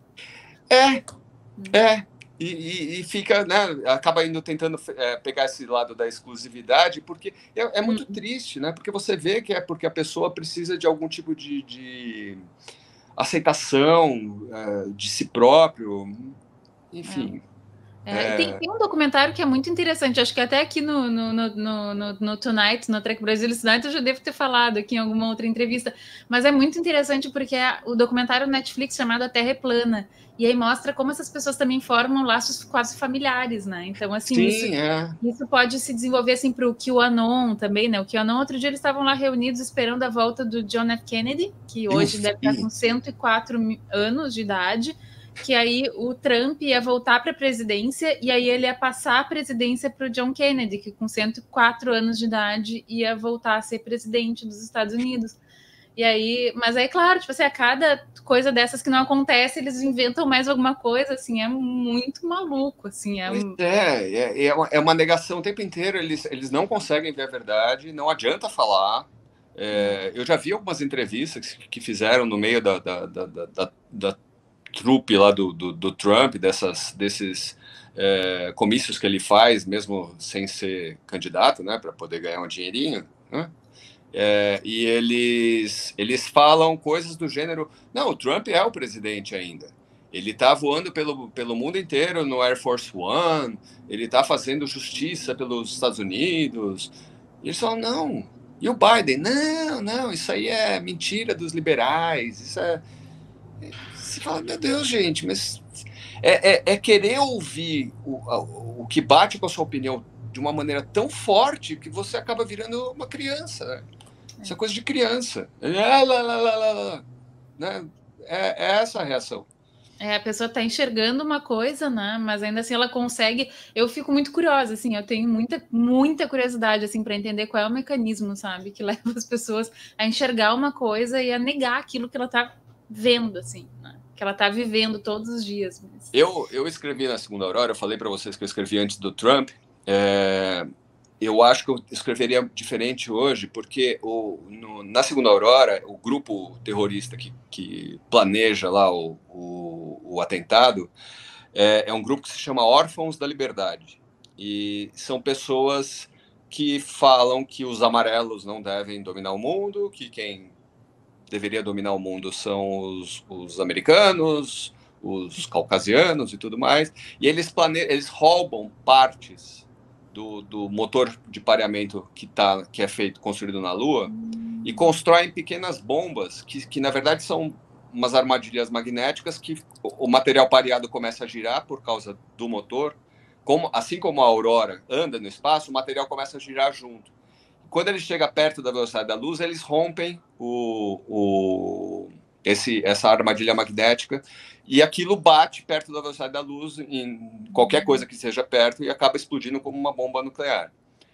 E fica, né? Acaba indo tentando pegar esse lado da exclusividade, porque é muito triste, né? Porque você vê que é porque a pessoa precisa de algum tipo de aceitação de si próprio, enfim. Tem um documentário que é muito interessante, acho que até aqui no Tonight, no Trek Brasil Tonight, eu já devo ter falado aqui em alguma outra entrevista, mas é muito interessante porque é o documentário Netflix chamado A Terra é Plana, e aí mostra como essas pessoas também formam laços quase familiares, né? Então, assim, isso pode se desenvolver assim para o QAnon também, né? O QAnon, outro dia eles estavam lá reunidos esperando a volta do John F. Kennedy, que hoje deve estar com 104 anos de idade, que aí o Trump ia voltar para a presidência e aí ele ia passar a presidência para o John Kennedy, que com 104 anos de idade ia voltar a ser presidente dos Estados Unidos. E aí, mas aí, claro, tipo assim, a cada coisa dessas que não acontece, eles inventam mais alguma coisa, assim, é muito maluco, assim. É uma negação o tempo inteiro, eles não conseguem ver a verdade, não adianta falar. Eu já vi algumas entrevistas que fizeram no meio da trupe lá do Trump, desses comícios que ele faz, mesmo sem ser candidato, né, para poder ganhar um dinheirinho, né? E eles falam coisas do gênero, não, o Trump é o presidente ainda, ele está voando pelo mundo inteiro no Air Force One, ele está fazendo justiça pelos Estados Unidos, e eles falam, não, e o Biden? Não, isso aí é mentira dos liberais, isso é... Você fala, meu Deus, gente, mas querer ouvir o que bate com a sua opinião de uma maneira tão forte que você acaba virando uma criança, né? Isso é coisa de criança. Né? É essa a reação. A pessoa está enxergando uma coisa, né? Mas ainda assim ela consegue. Eu fico muito curiosa, assim, eu tenho muita curiosidade, assim, para entender qual é o mecanismo, sabe, que leva as pessoas a enxergar uma coisa e a negar aquilo que ela está vendo, assim, né? Que ela está vivendo todos os dias. Mas... Eu escrevi na Segunda Aurora, eu falei para vocês que eu escrevi antes do Trump. Eu acho que eu escreveria diferente hoje, porque na Segunda Aurora, o grupo terrorista que planeja lá o atentado é um grupo que se chama Órfãos da Liberdade. E são pessoas que falam que os amarelos não devem dominar o mundo, que quem deveria dominar o mundo são os americanos, os caucasianos e tudo mais. E eles roubam partes do motor de pareamento que é construído na Lua e constroem pequenas bombas que na verdade são umas armadilhas magnéticas que o material pareado começa a girar por causa do motor assim como a aurora anda no espaço, o material começa a girar junto. Quando ele chega perto da velocidade da luz, eles rompem essa armadilha magnética e aquilo bate perto da velocidade da luz em qualquer coisa que seja perto e acaba explodindo como uma bomba nuclear.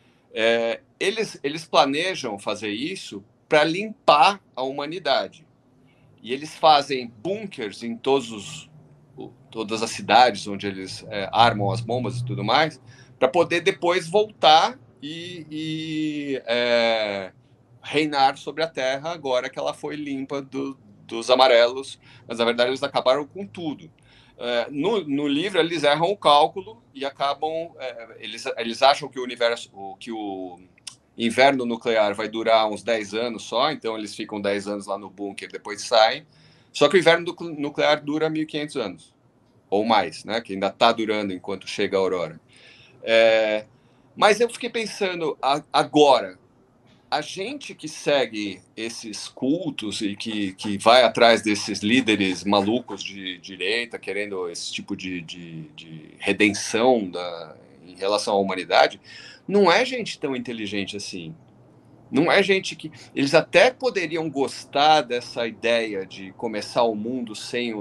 Eles planejam fazer isso para limpar a humanidade. E eles fazem bunkers em todas as cidades onde eles armam as bombas e tudo mais, para poder depois voltar e reinar sobre a Terra agora que ela foi limpa dos amarelos. Mas, na verdade, eles acabaram com tudo. No livro, eles erram o cálculo e acabam... eles acham que o inverno nuclear vai durar uns 10 anos só, então eles ficam 10 anos lá no bunker, depois saem. Só que o inverno nuclear dura 1.500 anos, ou mais, né? Que ainda está durando enquanto chega a aurora. Mas eu fiquei pensando, agora, a gente que segue esses cultos e que vai atrás desses líderes malucos de direita, querendo esse tipo de redenção em relação à humanidade, não é gente tão inteligente assim. Não é gente que... Eles até poderiam gostar dessa ideia de começar o mundo sem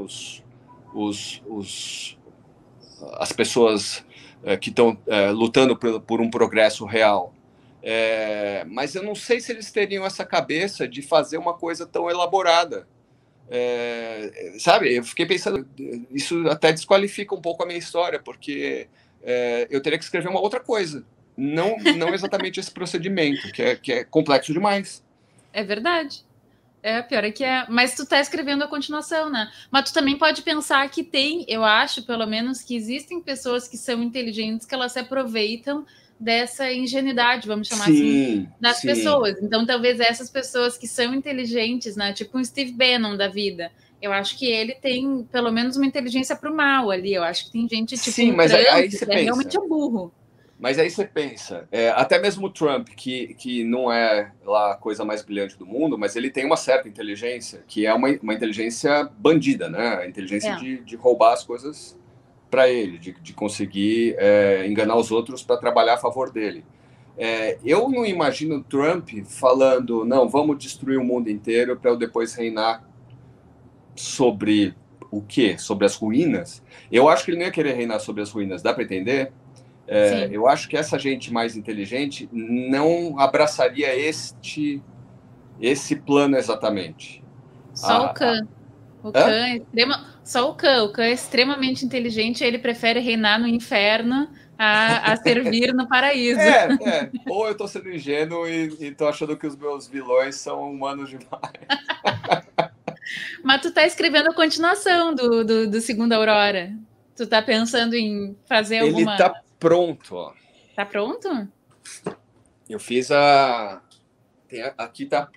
as pessoas que estão lutando por um progresso real. Mas eu não sei se eles teriam essa cabeça de fazer uma coisa tão elaborada. Sabe, eu fiquei pensando, isso até desqualifica um pouco a minha história, porque eu teria que escrever uma outra coisa, não exatamente esse procedimento, que é complexo demais. É verdade. Pior é que é. Mas tu tá escrevendo a continuação, né? Mas tu também pode pensar que eu acho, pelo menos, que existem pessoas que são inteligentes, que elas se aproveitam dessa ingenuidade, vamos chamar assim, das pessoas. Então, talvez essas pessoas que são inteligentes, né? Tipo um Steve Bannon da vida. Eu acho que ele tem, pelo menos, uma inteligência pro mal ali. Eu acho que tem gente tipo mas Trump, aí você que realmente é burro. Mas aí você pensa, até mesmo o Trump, que não é lá a coisa mais brilhante do mundo, mas ele tem uma certa inteligência, que é uma inteligência bandida, né? A inteligência de roubar as coisas para ele, de conseguir enganar os outros para trabalhar a favor dele. Eu não imagino o Trump falando, não, vamos destruir o mundo inteiro para eu depois reinar sobre o quê? Sobre as ruínas? Eu acho que ele não ia querer reinar sobre as ruínas, dá para entender? Eu acho que essa gente mais inteligente não abraçaria esse plano exatamente. Só o Khan. Só o Khan é extremamente inteligente, ele prefere reinar no inferno a servir no paraíso. Ou eu tô sendo ingênuo e tô achando que os meus vilões são humanos demais. Mas tu tá escrevendo a continuação do Segunda Aurora. Tu tá pensando em fazer alguma... Ele tá pronto, ó. Tá pronto? Eu fiz aqui tá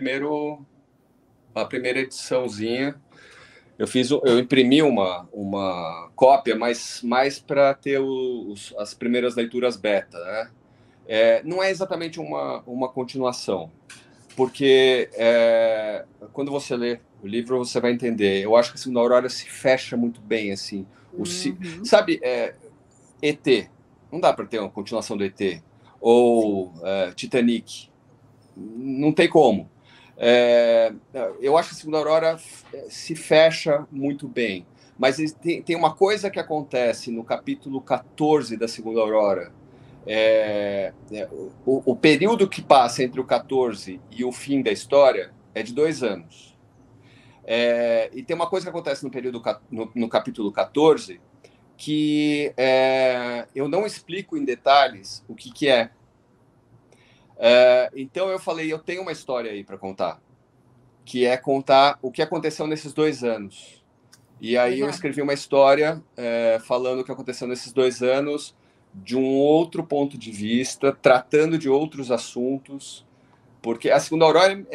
a primeira ediçãozinha. Eu imprimi uma cópia, mas mais para ter as primeiras leituras beta, né? Não é exatamente uma continuação, porque quando você lê o livro você vai entender. Eu acho que a Segunda Aurora se fecha muito bem, assim. Sabe, ET. Não dá para ter uma continuação do ET. Ou Titanic. Não tem como. Eu acho que a Segunda Aurora se fecha muito bem. Mas tem uma coisa que acontece no capítulo 14 da Segunda Aurora. O período que passa entre o 14 e o fim da história é de 2 anos. E tem uma coisa que acontece no capítulo 14 que eu não explico em detalhes o que é. Então eu falei, eu tenho uma história aí para contar, que é contar o que aconteceu nesses 2 anos. E aí eu escrevi uma história falando o que aconteceu nesses 2 anos de um outro ponto de vista, tratando de outros assuntos, porque a Segunda Aurora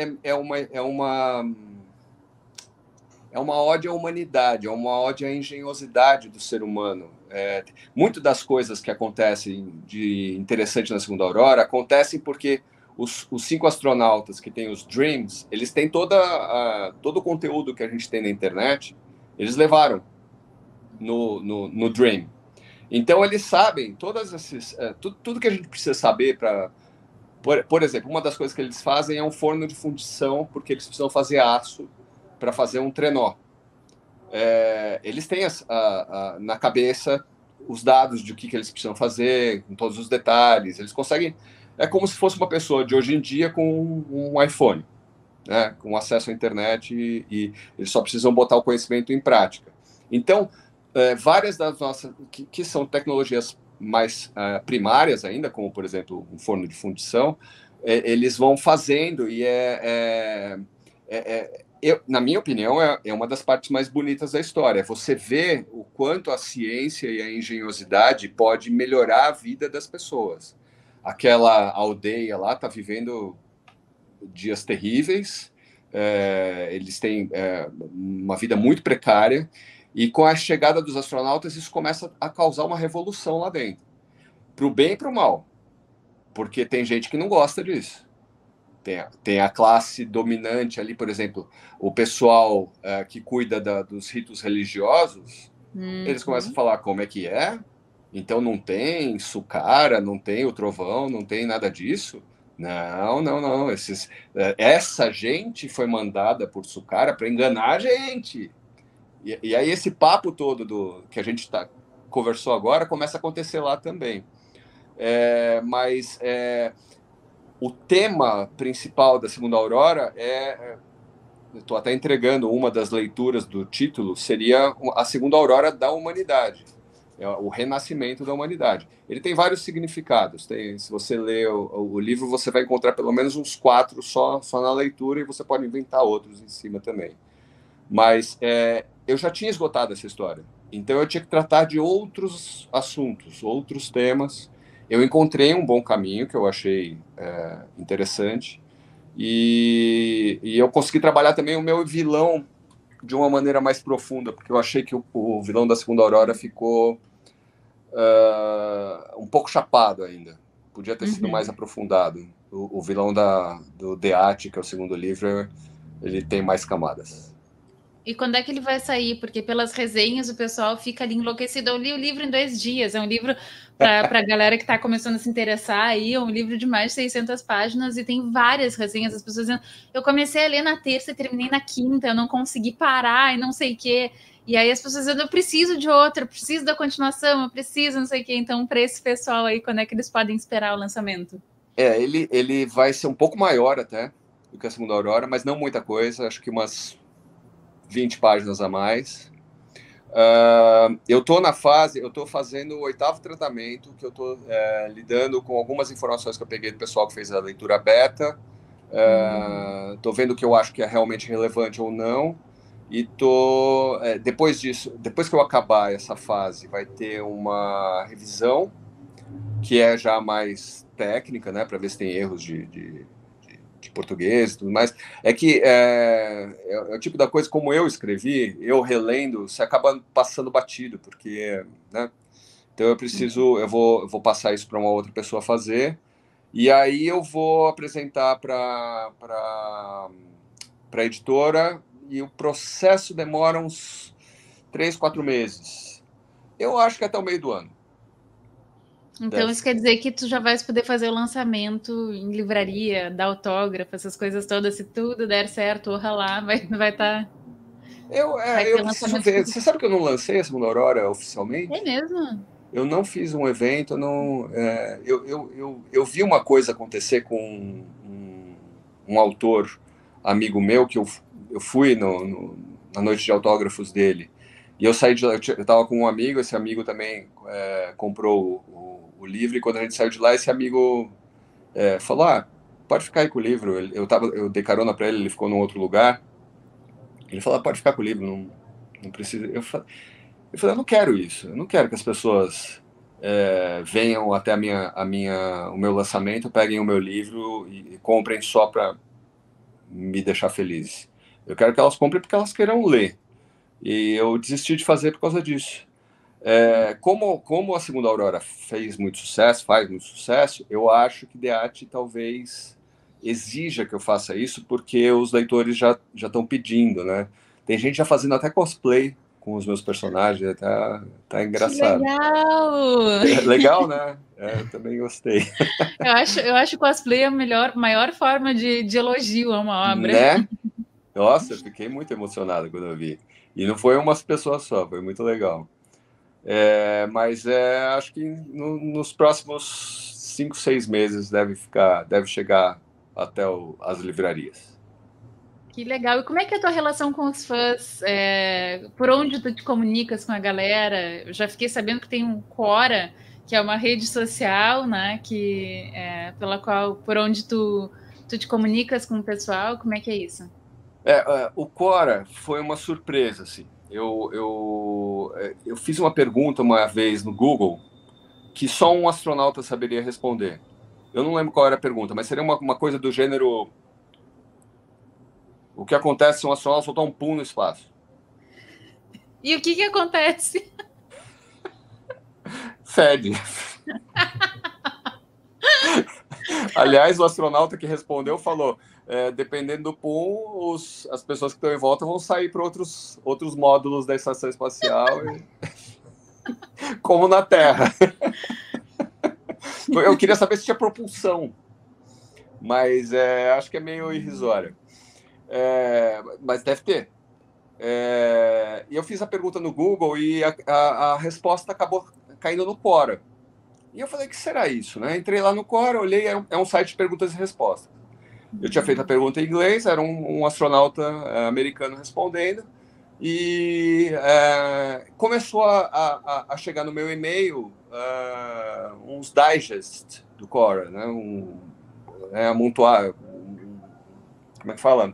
é uma ode à humanidade, é uma ode à engenhosidade do ser humano. Muito das coisas que acontecem de interessante na Segunda Aurora acontecem porque os 5 astronautas que têm os Dreams, eles têm todo o conteúdo que a gente tem na internet, eles levaram no Dream. Então, eles sabem tudo que a gente precisa saber para... Por exemplo, uma das coisas que eles fazem é um forno de fundição, porque eles precisam fazer aço para fazer um trenó. Eles têm na cabeça os dados de o que eles precisam fazer, com todos os detalhes. Eles conseguem... É como se fosse uma pessoa de hoje em dia com um iPhone, né, com acesso à internet, e eles só precisam botar o conhecimento em prática. Então, várias das nossas, que são tecnologias mais primárias ainda, como, por exemplo, um forno de fundição, eles vão fazendo, e na minha opinião, é uma das partes mais bonitas da história. Você vê o quanto a ciência e a engenhosidade pode melhorar a vida das pessoas. Aquela aldeia lá está vivendo dias terríveis, eles têm uma vida muito precária, e com a chegada dos astronautas isso começa a causar uma revolução lá dentro, para o bem e para o mal, porque tem gente que não gosta disso. Tem a classe dominante ali, por exemplo, o pessoal que cuida dos ritos religiosos, eles começam a falar como é que é, então não tem Sucara, não tem o trovão, não tem nada disso. Não. Essa gente foi mandada por Sucara para enganar a gente. E aí esse papo todo que a gente conversou agora começa a acontecer lá também. Mas o tema principal da Segunda Aurora estou até entregando uma das leituras do título, seria a Segunda Aurora da Humanidade. O renascimento da humanidade. Ele tem vários significados. Se você ler o livro, você vai encontrar pelo menos uns 4 só na leitura, e você pode inventar outros em cima também. Mas eu já tinha esgotado essa história. Então eu tinha que tratar de outros assuntos, outros temas. Eu encontrei um bom caminho que eu achei interessante. E eu consegui trabalhar também o meu vilão de uma maneira mais profunda, porque eu achei que o vilão da Segunda Aurora ficou um pouco chapado ainda. Podia ter sido mais aprofundado. O vilão do Deat, que é o segundo livro, ele tem mais camadas. E quando é que ele vai sair? Porque pelas resenhas o pessoal fica ali enlouquecido. Eu li o livro em 2 dias. É um livro para a galera que está começando a se interessar aí. É um livro de mais de 600 páginas e tem várias resenhas. As pessoas dizendo, eu comecei a ler na terça e terminei na quinta. Eu não consegui parar e não sei o quê. E aí as pessoas dizendo, eu preciso de outra, eu preciso da continuação, eu preciso não sei o quê. Então, para esse pessoal aí, quando é que eles podem esperar o lançamento? Ele vai ser um pouco maior até do que a Segunda Aurora, mas não muita coisa. Acho que umas 20 páginas a mais. Eu estou fazendo o 8º tratamento, que eu estou lidando com algumas informações que eu peguei do pessoal que fez a leitura beta. Estou vendo o que eu acho que é realmente relevante ou não. E depois disso, depois que eu acabar essa fase, vai ter uma revisão, que é já mais técnica, né, para ver se tem erros de português e tudo mais. É que é o tipo da coisa, como eu escrevi, eu relendo, você acaba passando batido, porque, né? Então eu vou passar isso para uma outra pessoa fazer, e aí eu vou apresentar para a editora, e o processo demora uns 3, 4 meses. Eu acho que até o meio do ano. Então isso quer dizer que tu já vais poder fazer o lançamento em livraria, dar autógrafo, essas coisas todas, se tudo der certo, lá vai estar... Eu preciso ver. Você sabe que eu não lancei a Segunda Aurora oficialmente? É mesmo? Eu não fiz um evento, eu vi uma coisa acontecer com um autor amigo meu, que eu fui na noite de autógrafos dele, e eu saí de lá, eu estava com um amigo, esse amigo também comprou o livro, e quando a gente saiu de lá, esse amigo falou, pode ficar aí com o livro. Eu dei carona para ele ficou num outro lugar, ele falou, pode ficar com o livro, não precisa. Eu falei, eu não quero isso, eu não quero que as pessoas venham até o meu lançamento, peguem o meu livro e comprem só para me deixar feliz. Eu quero que elas comprem porque elas queiram ler. E eu desisti de fazer por causa disso. Como a Segunda Aurora faz muito sucesso, eu acho que Deat talvez exija que eu faça isso, porque os leitores já estão pedindo, né? Tem gente já fazendo até cosplay com os meus personagens, tá engraçado. Que legal! Legal, né? Eu também gostei. Eu acho o cosplay a maior forma de elogio a uma obra. Né? Nossa, eu fiquei muito emocionado quando eu vi. E não foi umas pessoas só, foi muito legal. Mas acho que nos próximos 5, 6 meses deve chegar até as livrarias. Que legal. E como é que é a tua relação com os fãs? Por onde tu te comunicas com a galera? Eu já fiquei sabendo que tem um Quora, que é uma rede social, né? Por onde tu te comunicas com o pessoal. Como é que é isso? O Quora foi uma surpresa, assim. Eu fiz uma pergunta uma vez no Google que só um astronauta saberia responder. Eu não lembro qual era a pergunta, mas seria uma coisa do gênero: o que acontece se um astronauta soltar um pum no espaço? E o que acontece? Fede. Aliás, o astronauta que respondeu falou: dependendo do pum, as pessoas que estão em volta vão sair para outros módulos da estação espacial, como na Terra. Eu queria saber se tinha propulsão, mas acho que é meio irrisório. Mas deve ter. E eu fiz a pergunta no Google e a resposta acabou caindo no Quora. E eu falei: que será isso, né? Entrei lá no Quora, olhei, é um site de perguntas e respostas. Eu tinha feito a pergunta em inglês, era um astronauta americano respondendo, e começou a chegar no meu e-mail uns digests do Quora, né? Amontoar, como é que fala?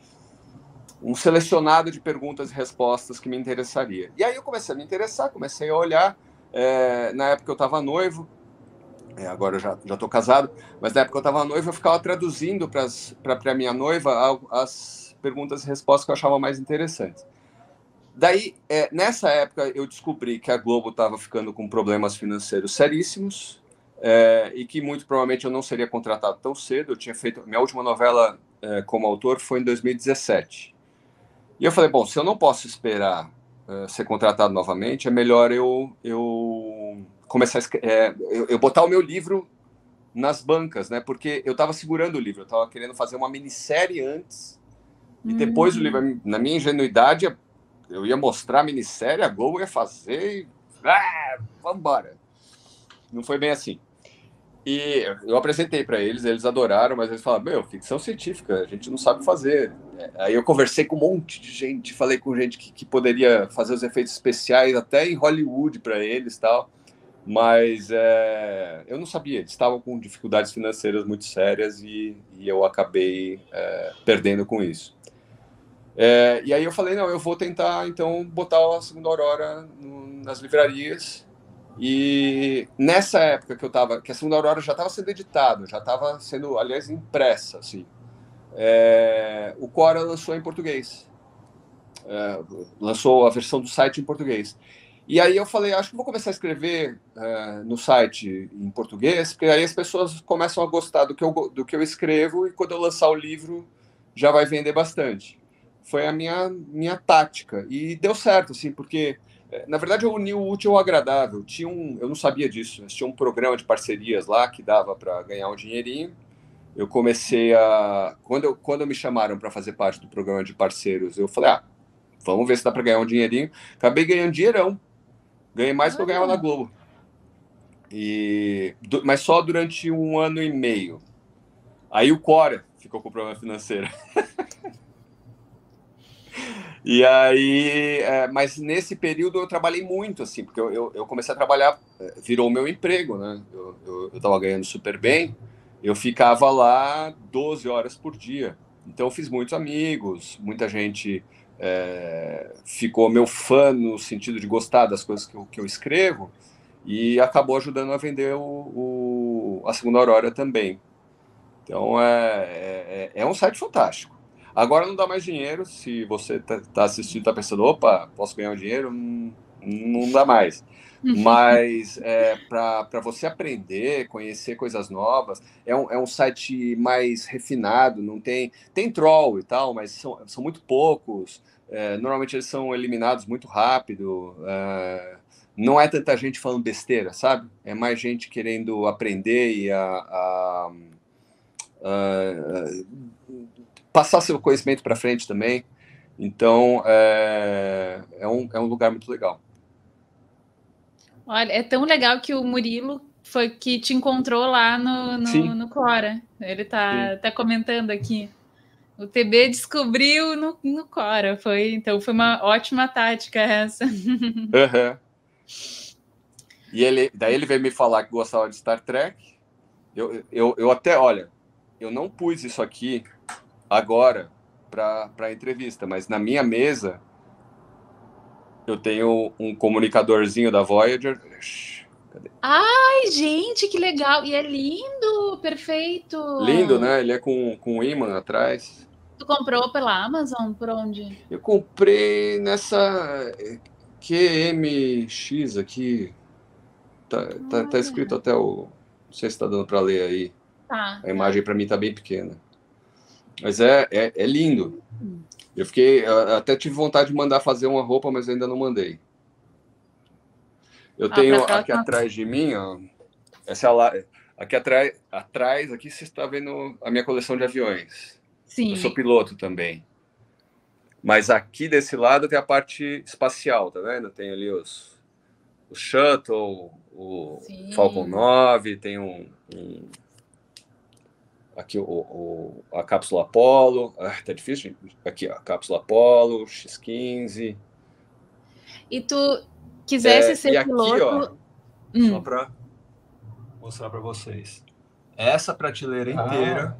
Um selecionado de perguntas e respostas que me interessaria. E aí eu comecei a me interessar, comecei a olhar. Na época eu estava noivo, agora eu já estou casado, mas na época eu estava noivo, eu ficava traduzindo para a minha noiva as perguntas e respostas que eu achava mais interessantes. Daí, nessa época, eu descobri que a Globo estava ficando com problemas financeiros seríssimos, e que muito provavelmente eu não seria contratado tão cedo. Eu tinha feito... Minha última novela como autor foi em 2017. E eu falei: bom, se eu não posso esperar ser contratado novamente, é melhor eu começar eu botar o meu livro nas bancas, né? Porque eu estava segurando o livro, eu estava querendo fazer uma minissérie antes, e depois o livro, na minha ingenuidade, eu ia mostrar a minissérie, a Globo ia fazer, vamos embora. Não foi bem assim. E eu apresentei para eles adoraram, mas eles falaram: ficção científica, a gente não sabe fazer. Aí eu conversei com um monte de gente, falei com gente que poderia fazer os efeitos especiais até em Hollywood para eles, tal. Mas eu não sabia, eles estavam com dificuldades financeiras muito sérias, e eu acabei perdendo com isso. E aí eu falei: não, eu vou tentar então botar a Segunda Aurora nas livrarias. E nessa época que a Segunda Aurora já estava sendo editado, já estava sendo, aliás, impressa, assim, o Quora lançou em português, lançou a versão do site em português. E aí eu falei: acho que vou começar a escrever no site em português, porque aí as pessoas começam a gostar do que eu escrevo, e quando eu lançar o livro já vai vender bastante. Foi a minha tática, e deu certo, assim, porque na verdade eu uni o útil ao agradável. Eu não sabia disso, tinha um programa de parcerias lá que dava para ganhar um dinheirinho. Eu comecei quando me chamaram para fazer parte do programa de parceiros, eu falei: vamos ver se dá para ganhar um dinheirinho. Acabei ganhando dinheirão, ganhei mais do que eu ganhava na Globo, mas só durante 1 ano e meio. Aí o Quora ficou com problema financeiro. E aí, mas nesse período eu trabalhei muito, assim, porque eu comecei a trabalhar, virou meu emprego, né? Eu estava ganhando super bem, eu ficava lá 12 horas por dia. Então eu fiz muitos amigos, muita gente ficou meu fã no sentido de gostar das coisas que eu escrevo, e acabou ajudando a vender a Segunda Aurora também. Então é um site fantástico. Agora não dá mais dinheiro. Se você está assistindo, está pensando: opa, posso ganhar um dinheiro? não dá mais. Mas para você aprender, conhecer coisas novas, é um site mais refinado, não tem troll e tal, mas são muito poucos. Normalmente eles são eliminados muito rápido. Não é tanta gente falando besteira, sabe? É mais gente querendo aprender e passar seu conhecimento para frente também. Então, é um lugar muito legal. Olha, é tão legal que o Murilo foi que te encontrou lá no Quora. Ele tá comentando aqui. O TB descobriu no Quora. Então foi uma ótima tática essa. Uhum. E daí ele veio me falar que gostava de Star Trek. Eu até, olha, eu não pus isso aqui agora para a entrevista, mas na minha mesa eu tenho um comunicadorzinho da Voyager. Cadê? Ai, gente, que legal! E é lindo, perfeito! Lindo, né? Ele é com imã atrás. Tu comprou pela Amazon? Por onde? Eu comprei nessa QMX aqui. Tá escrito até o... Não sei se tá dando para ler aí. Tá. A imagem para mim tá bem pequena. Mas é lindo. Eu até tive vontade de mandar fazer uma roupa, mas ainda não mandei. Eu tenho aqui atrás de mim, ó, aqui atrás, aqui você está vendo a minha coleção de aviões. Sim. Eu sou piloto também. Mas aqui desse lado tem a parte espacial, tá vendo? Tem ali os Shuttle, o Falcon 9, tem aqui a cápsula Apollo. Tá difícil, gente. Aqui, ó, a cápsula Apollo, X-15. E tu quisesse ser aqui, piloto... Ó, só para mostrar para vocês. Essa prateleira inteira...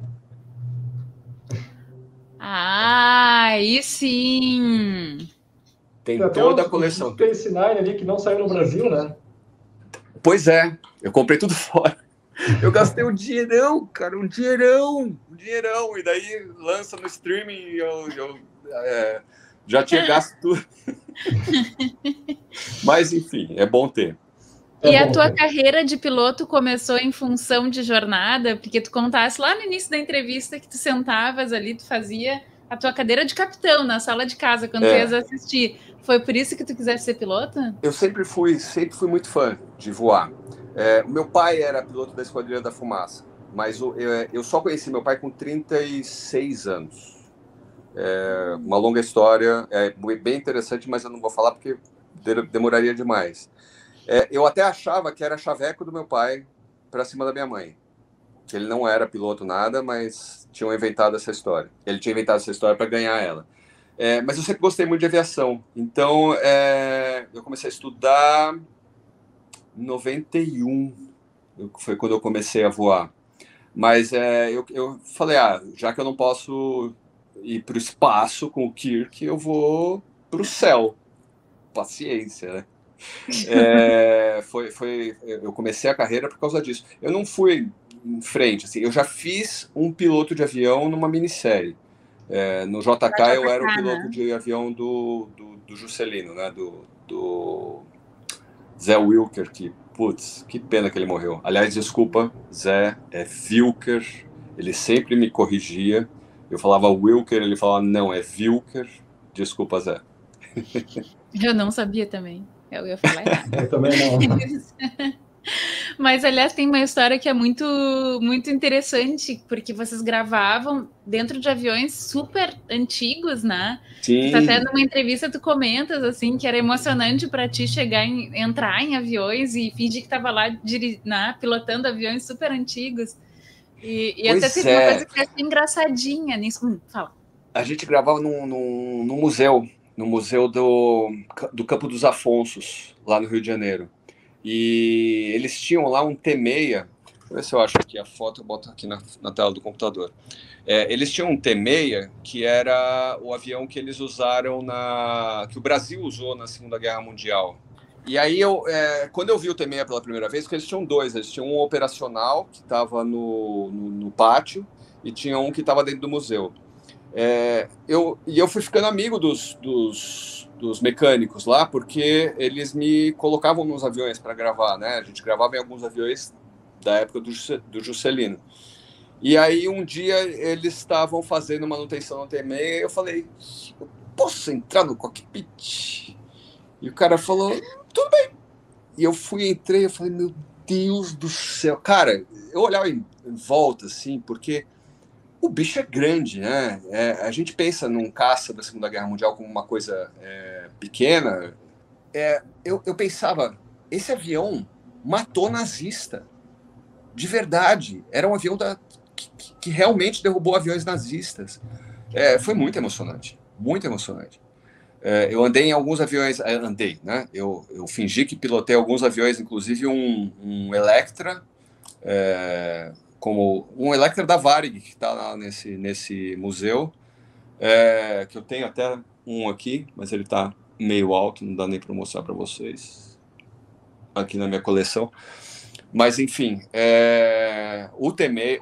aí sim! Tem toda a coleção. Tem Space Nine ali que não saiu no Brasil, né? Pois é, eu comprei tudo fora. Eu gastei um dinheirão, cara, um dinheirão. E daí lança no streaming e eu já tinha gasto tudo. Mas, enfim, é bom ter. E a tua carreira de piloto começou em função de jornada? Porque tu contasse lá no início da entrevista que tu sentavas ali, tu fazia a tua cadeira de capitão na sala de casa quando tu ias assistir. Foi por isso que tu quisesse ser piloto? Eu sempre fui muito fã de voar. Meu pai era piloto da Esquadrilha da Fumaça, mas eu só conheci meu pai com 36 anos. Uma longa história, bem interessante, mas eu não vou falar porque demoraria demais. Eu até achava que era chaveco do meu pai para cima da minha mãe. Que ele não era piloto nada, mas tinham inventado essa história. Ele tinha inventado essa história para ganhar ela. Mas eu sempre gostei muito de aviação. Então, eu comecei a estudar em 91. Foi quando eu comecei a voar. Mas eu falei, já que eu não posso ir para o espaço com o Kirk, eu vou para o céu. Paciência, né? Eu comecei a carreira por causa disso. Eu não fui em frente, assim, eu já fiz um piloto de avião numa minissérie. No JK eu era o piloto de avião do Juscelino, né? Do Zé Wilker, que pena que ele morreu. Aliás, desculpa, Zé, é Wilker, ele sempre me corrigia. Eu falava Wilker, ele falava, não, é Wilker. Desculpa, Zé. Eu não sabia também. Eu ia falar errado. Eu também não. Mas, aliás, tem uma história que é muito, muito interessante, porque vocês gravavam dentro de aviões super antigos, né? Sim. Até numa entrevista tu comentas, assim, que era emocionante para ti entrar em aviões e fingir que estava lá pilotando aviões super antigos. E até teve uma coisa que é engraçadinha nisso. Fala. A gente gravava num museu, no Museu do Campo dos Afonsos, lá no Rio de Janeiro. E eles tinham lá um T-6, deixa eu ver se eu acho aqui a foto, eu boto aqui na tela do computador. Eles tinham um T-6, que era o avião que eles usaram, que o Brasil usou na Segunda Guerra Mundial. E aí, quando eu vi o T-6 pela primeira vez, porque eles tinham dois, eles tinham um operacional, que estava no pátio, e tinha um que estava dentro do museu. eu fui ficando amigo dos mecânicos lá, porque eles me colocavam nos aviões para gravar, né? A gente gravava em alguns aviões da época do Juscelino. E aí, um dia, eles estavam fazendo manutenção no T6, e eu falei, eu posso entrar no cockpit? E o cara falou, tudo bem. E eu entrei, eu falei, meu Deus do céu. Cara, eu olhava em volta, assim, porque o bicho é grande, né? A gente pensa num caça da Segunda Guerra Mundial como uma coisa pequena. Eu pensava, esse avião matou nazista. De verdade. Era um avião que realmente derrubou aviões nazistas. Foi muito emocionante. Muito emocionante. Eu andei em alguns aviões, né? Eu fingi que pilotei alguns aviões, inclusive um Electra, como um Electra da Varig, que está lá nesse museu, que eu tenho até um aqui, mas ele está meio alto, não dá nem para mostrar para vocês, aqui na minha coleção. Mas, enfim, o T6,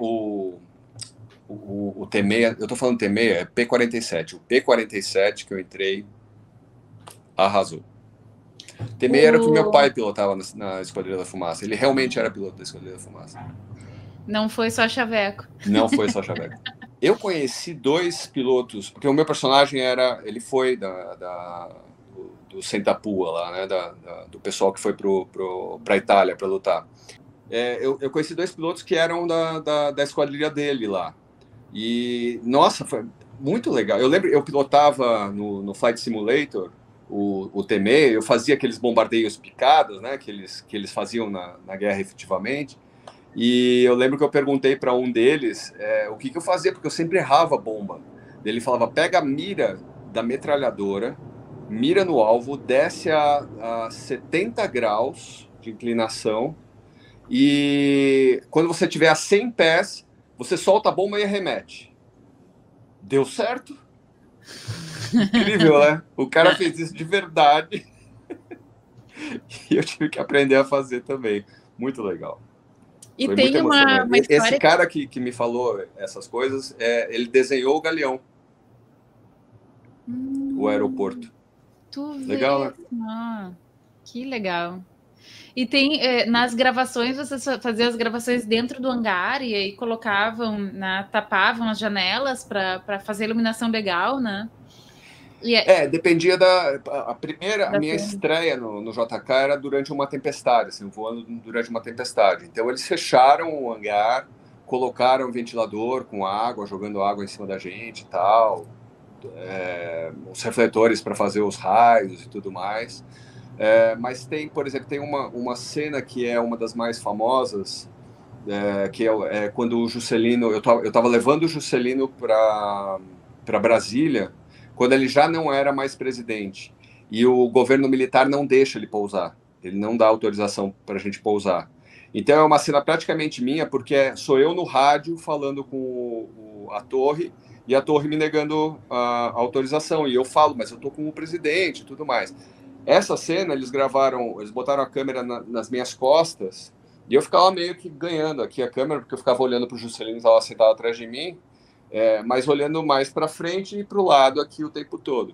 o T6, eu estou falando T6, é P-47. O P-47 que eu entrei arrasou. T6 era o que meu pai pilotava na Esquadrilha da Fumaça. Ele realmente era piloto da Esquadrilha da Fumaça. Não foi só chaveco. Não foi só chaveco. Eu conheci 2 pilotos, porque o meu personagem ele foi do Sentapua lá, né, do pessoal que foi para a Itália para lutar. Eu conheci 2 pilotos que eram da esquadrilha dele lá. E, nossa, foi muito legal. Eu lembro, eu pilotava no Flight Simulator o T6, eu fazia aqueles bombardeios picados, né, que eles faziam na guerra efetivamente. E eu lembro que eu perguntei para um deles o que eu fazia, porque eu sempre errava a bomba. Ele falava, pega a mira da metralhadora, mira no alvo, desce a 70 graus de inclinação, e quando você tiver a 100 pés, você solta a bomba e arremete. Deu certo? Incrível, né? O cara fez isso de verdade. E eu tive que aprender a fazer também. Muito legal. E foi tem muito uma história... Esse cara que me falou essas coisas, ele desenhou o Galeão. O aeroporto. Legal, né? Ah, que legal. E tem, nas gravações, vocês faziam as gravações dentro do hangar e aí colocavam, tapavam as janelas para fazer iluminação legal, né? Dependia a minha estreia no JK era durante uma tempestade, assim, voando durante uma tempestade. Então eles fecharam o hangar, colocaram um ventilador com água, jogando água em cima da gente e tal, os refletores para fazer os raios e tudo mais. Mas tem, por exemplo, tem uma cena que é uma das mais famosas, que é quando o Juscelino, eu estava levando o Juscelino para Brasília, quando ele já não era mais presidente, e o governo militar não deixa ele pousar, ele não dá autorização para a gente pousar. Então é uma cena praticamente minha, porque sou eu no rádio falando com a torre, e a torre me negando a autorização, e eu falo, mas eu estou com o presidente e tudo mais. Essa cena eles botaram a câmera nas minhas costas, e eu ficava meio que ganhando aqui a câmera, porque eu ficava olhando para o Juscelino, que estava sentado atrás de mim, mas olhando mais para frente e para o lado aqui o tempo todo.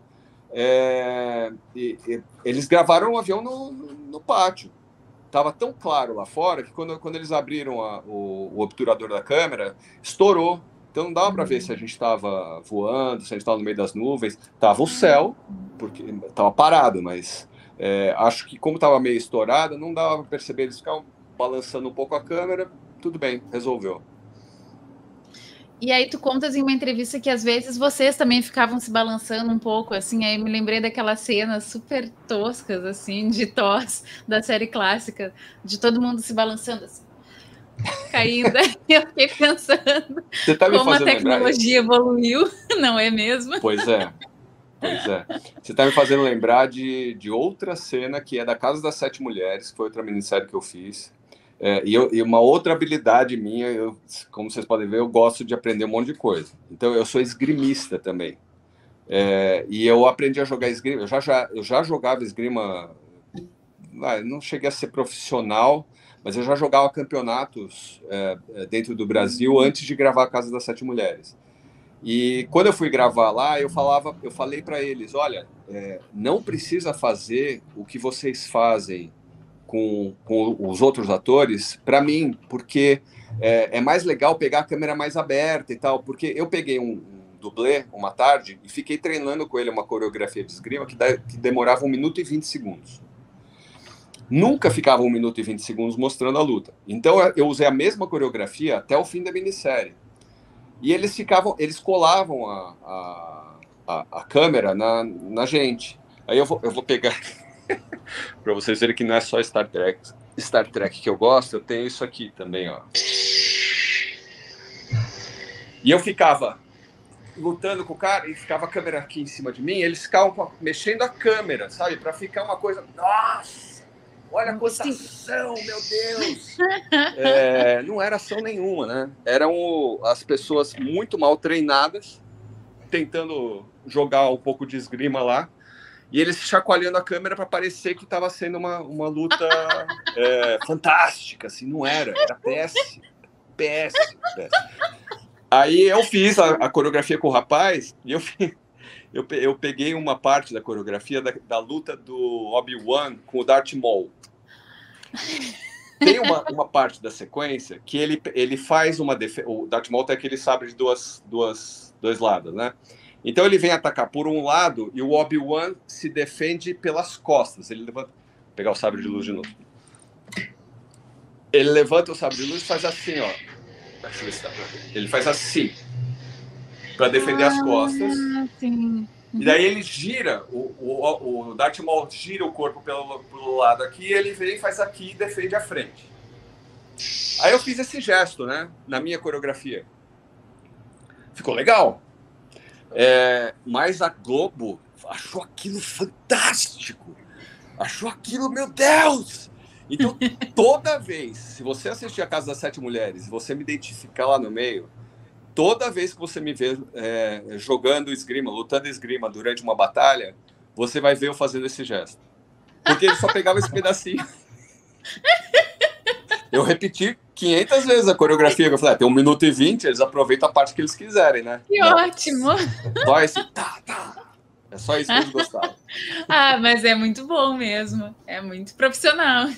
Eles gravaram um avião no pátio. Estava tão claro lá fora que quando eles abriram o obturador da câmera, estourou. Então não dava para ver se a gente estava voando, se a gente estava no meio das nuvens. Estava o céu, porque estava parado, mas acho que como estava meio estourado, não dava para perceber. Eles ficavam balançando um pouco a câmera, tudo bem, resolveu. E aí tu contas em uma entrevista que às vezes vocês também ficavam se balançando um pouco, assim, aí me lembrei daquelas cenas super toscas, assim, de TOS, da série clássica, de todo mundo se balançando, assim, caindo. Eu fiquei pensando como a tecnologia evoluiu, não é mesmo? Pois é. Você está me fazendo lembrar de outra cena que é da Casa das Sete Mulheres, que foi outra minissérie que eu fiz. E uma outra habilidade minha, como vocês podem ver, eu gosto de aprender um monte de coisa. Então, eu sou esgrimista também. E eu aprendi a jogar esgrima. Eu já jogava esgrima, não cheguei a ser profissional, mas eu já jogava campeonatos dentro do Brasil antes de gravar a Casa das Sete Mulheres. E quando eu fui gravar lá, eu falei para eles, olha, não precisa fazer o que vocês fazem com os outros atores, para mim, porque é mais legal pegar a câmera mais aberta e tal, porque eu peguei um dublê uma tarde e fiquei treinando com ele uma coreografia de esgrima que demorava 1 minuto e 20 segundos. Nunca ficava 1 minuto e 20 segundos mostrando a luta. Então eu usei a mesma coreografia até o fim da minissérie. E eles colavam a câmera na gente. Aí eu vou pegar para vocês verem que não é só Star Trek que eu gosto, eu tenho isso aqui também, ó. E eu ficava lutando com o cara e ficava a câmera aqui em cima de mim, eles ficavam mexendo a câmera, sabe? Para ficar uma coisa... Nossa! Olha a cotação, meu Deus! Não era ação nenhuma, né? Eram as pessoas muito mal treinadas, tentando jogar um pouco de esgrima lá, e eles chacoalhando a câmera para parecer que estava sendo uma luta fantástica, assim, não era péssimo. Aí eu fiz a coreografia com o rapaz, e eu peguei uma parte da coreografia da luta do Obi-Wan com o Darth Maul. Tem uma parte da sequência que ele faz uma defesa. O Darth Maul tem aquele sabre de dois lados, né? Então ele vem atacar por um lado e o Obi-Wan se defende pelas costas. Ele levanta... Vou pegar o sabre de luz de novo. Ele levanta o sabre de luz e faz assim, ó. Deixa eu ver se dá pra ver. Ele faz assim para defender as costas. Sim. E daí ele gira, o Darth Maul gira o corpo pelo lado aqui, ele vem e faz aqui e defende a frente. Aí eu fiz esse gesto, né, na minha coreografia. Ficou legal. Mas a Globo achou aquilo fantástico. Achou aquilo, meu Deus! Então, toda vez, se você assistir A Casa das Sete Mulheres e você me identificar lá no meio, toda vez que você me vê jogando esgrima, lutando esgrima durante uma batalha, você vai ver eu fazendo esse gesto. Porque ele só pegava esse pedacinho. Eu repeti 500 vezes a coreografia. Eu falei, tem 1 minuto e 20, eles aproveitam a parte que eles quiserem, né? Que ótimo! Só esse É só isso que eles gostavam. Mas é muito bom mesmo. É muito profissional.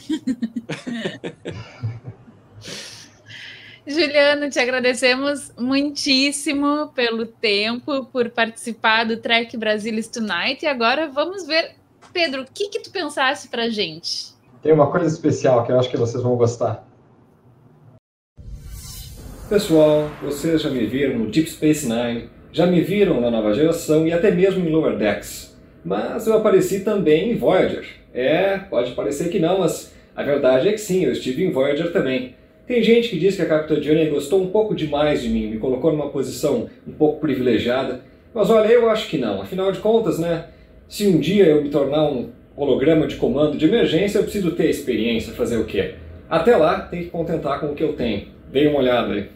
Juliano, te agradecemos muitíssimo pelo tempo, por participar do Trek Brasilis Tonight. E agora vamos ver, Pedro, o que tu pensasse pra gente? Tem uma coisa especial que eu acho que vocês vão gostar. Pessoal, vocês já me viram no Deep Space Nine, já me viram na Nova Geração e até mesmo em Lower Decks. Mas eu apareci também em Voyager. Pode parecer que não, mas a verdade é que sim, eu estive em Voyager também. Tem gente que diz que a Capitã Johnny gostou um pouco demais de mim, me colocou numa posição um pouco privilegiada. Mas olha, eu acho que não. Afinal de contas, né? Se um dia eu me tornar um holograma de comando de emergência, eu preciso ter experiência, fazer o quê? Até lá, tem que contentar com o que eu tenho. Dê uma olhada aí.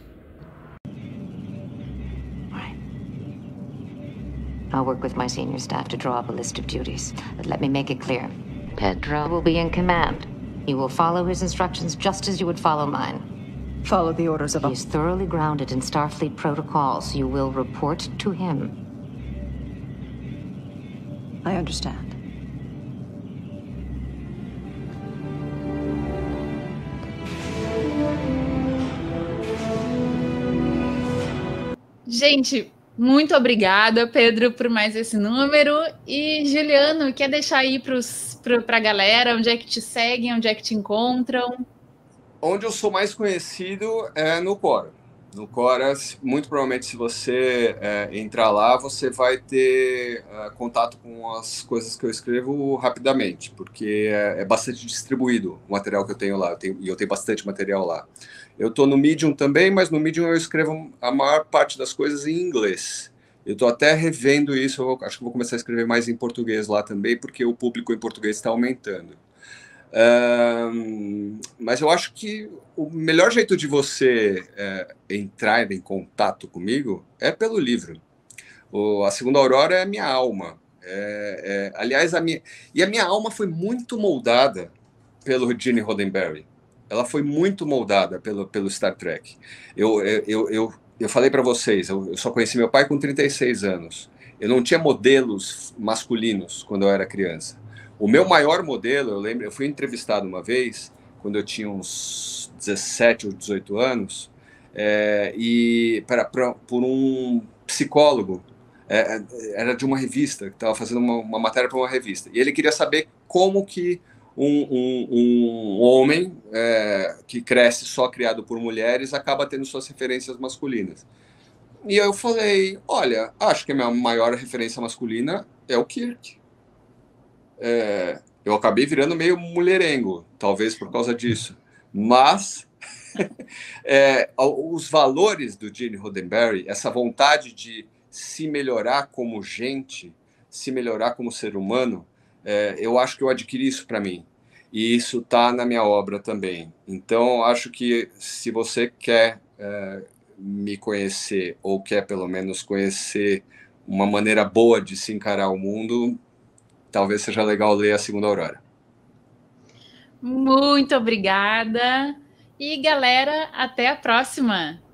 I'll work with my senior staff to draw up a list of duties. But let me make it clear. Pedro will be in command. You will follow his instructions just as you would follow mine. Follow the orders of... He is thoroughly grounded in Starfleet protocols. You will report to him. I understand. Gente, muito obrigada, Pedro, por mais esse número. E, Juliano, quer deixar aí para a galera onde é que te seguem, onde é que te encontram? Onde eu sou mais conhecido é no Quora. No Quora, muito provavelmente, se você entrar lá, você vai ter contato com as coisas que eu escrevo rapidamente, porque é bastante distribuído o material que eu tenho lá, e eu tenho bastante material lá. Eu estou no Medium também, mas no Medium eu escrevo a maior parte das coisas em inglês. Eu estou até revendo isso, acho que vou começar a escrever mais em português lá também, porque o público em português está aumentando. Mas eu acho que o melhor jeito de você entrar em contato comigo é pelo livro. A Segunda Aurora é a minha alma. Aliás, a minha alma foi muito moldada pelo Gene Roddenberry. Ela foi muito moldada pelo Star Trek. Eu eu falei para vocês, eu só conheci meu pai com 36 anos. Eu não tinha modelos masculinos quando eu era criança. O meu maior modelo, eu lembro, eu fui entrevistado uma vez, quando eu tinha uns 17 ou 18 anos, por um psicólogo, era de uma revista, que estava fazendo uma matéria para uma revista. E ele queria saber como que um homem que cresce só criado por mulheres acaba tendo suas referências masculinas. E eu falei, olha, acho que a minha maior referência masculina é o Kirk. Eu acabei virando meio mulherengo, talvez por causa disso. Mas os valores do Gene Roddenberry, essa vontade de se melhorar como gente, se melhorar como ser humano, eu acho que eu adquiri isso para mim. E isso está na minha obra também. Então, acho que se você quer me conhecer, ou quer pelo menos conhecer uma maneira boa de se encarar o mundo, talvez seja legal ler A Segunda Aurora. Muito obrigada. E, galera, até a próxima!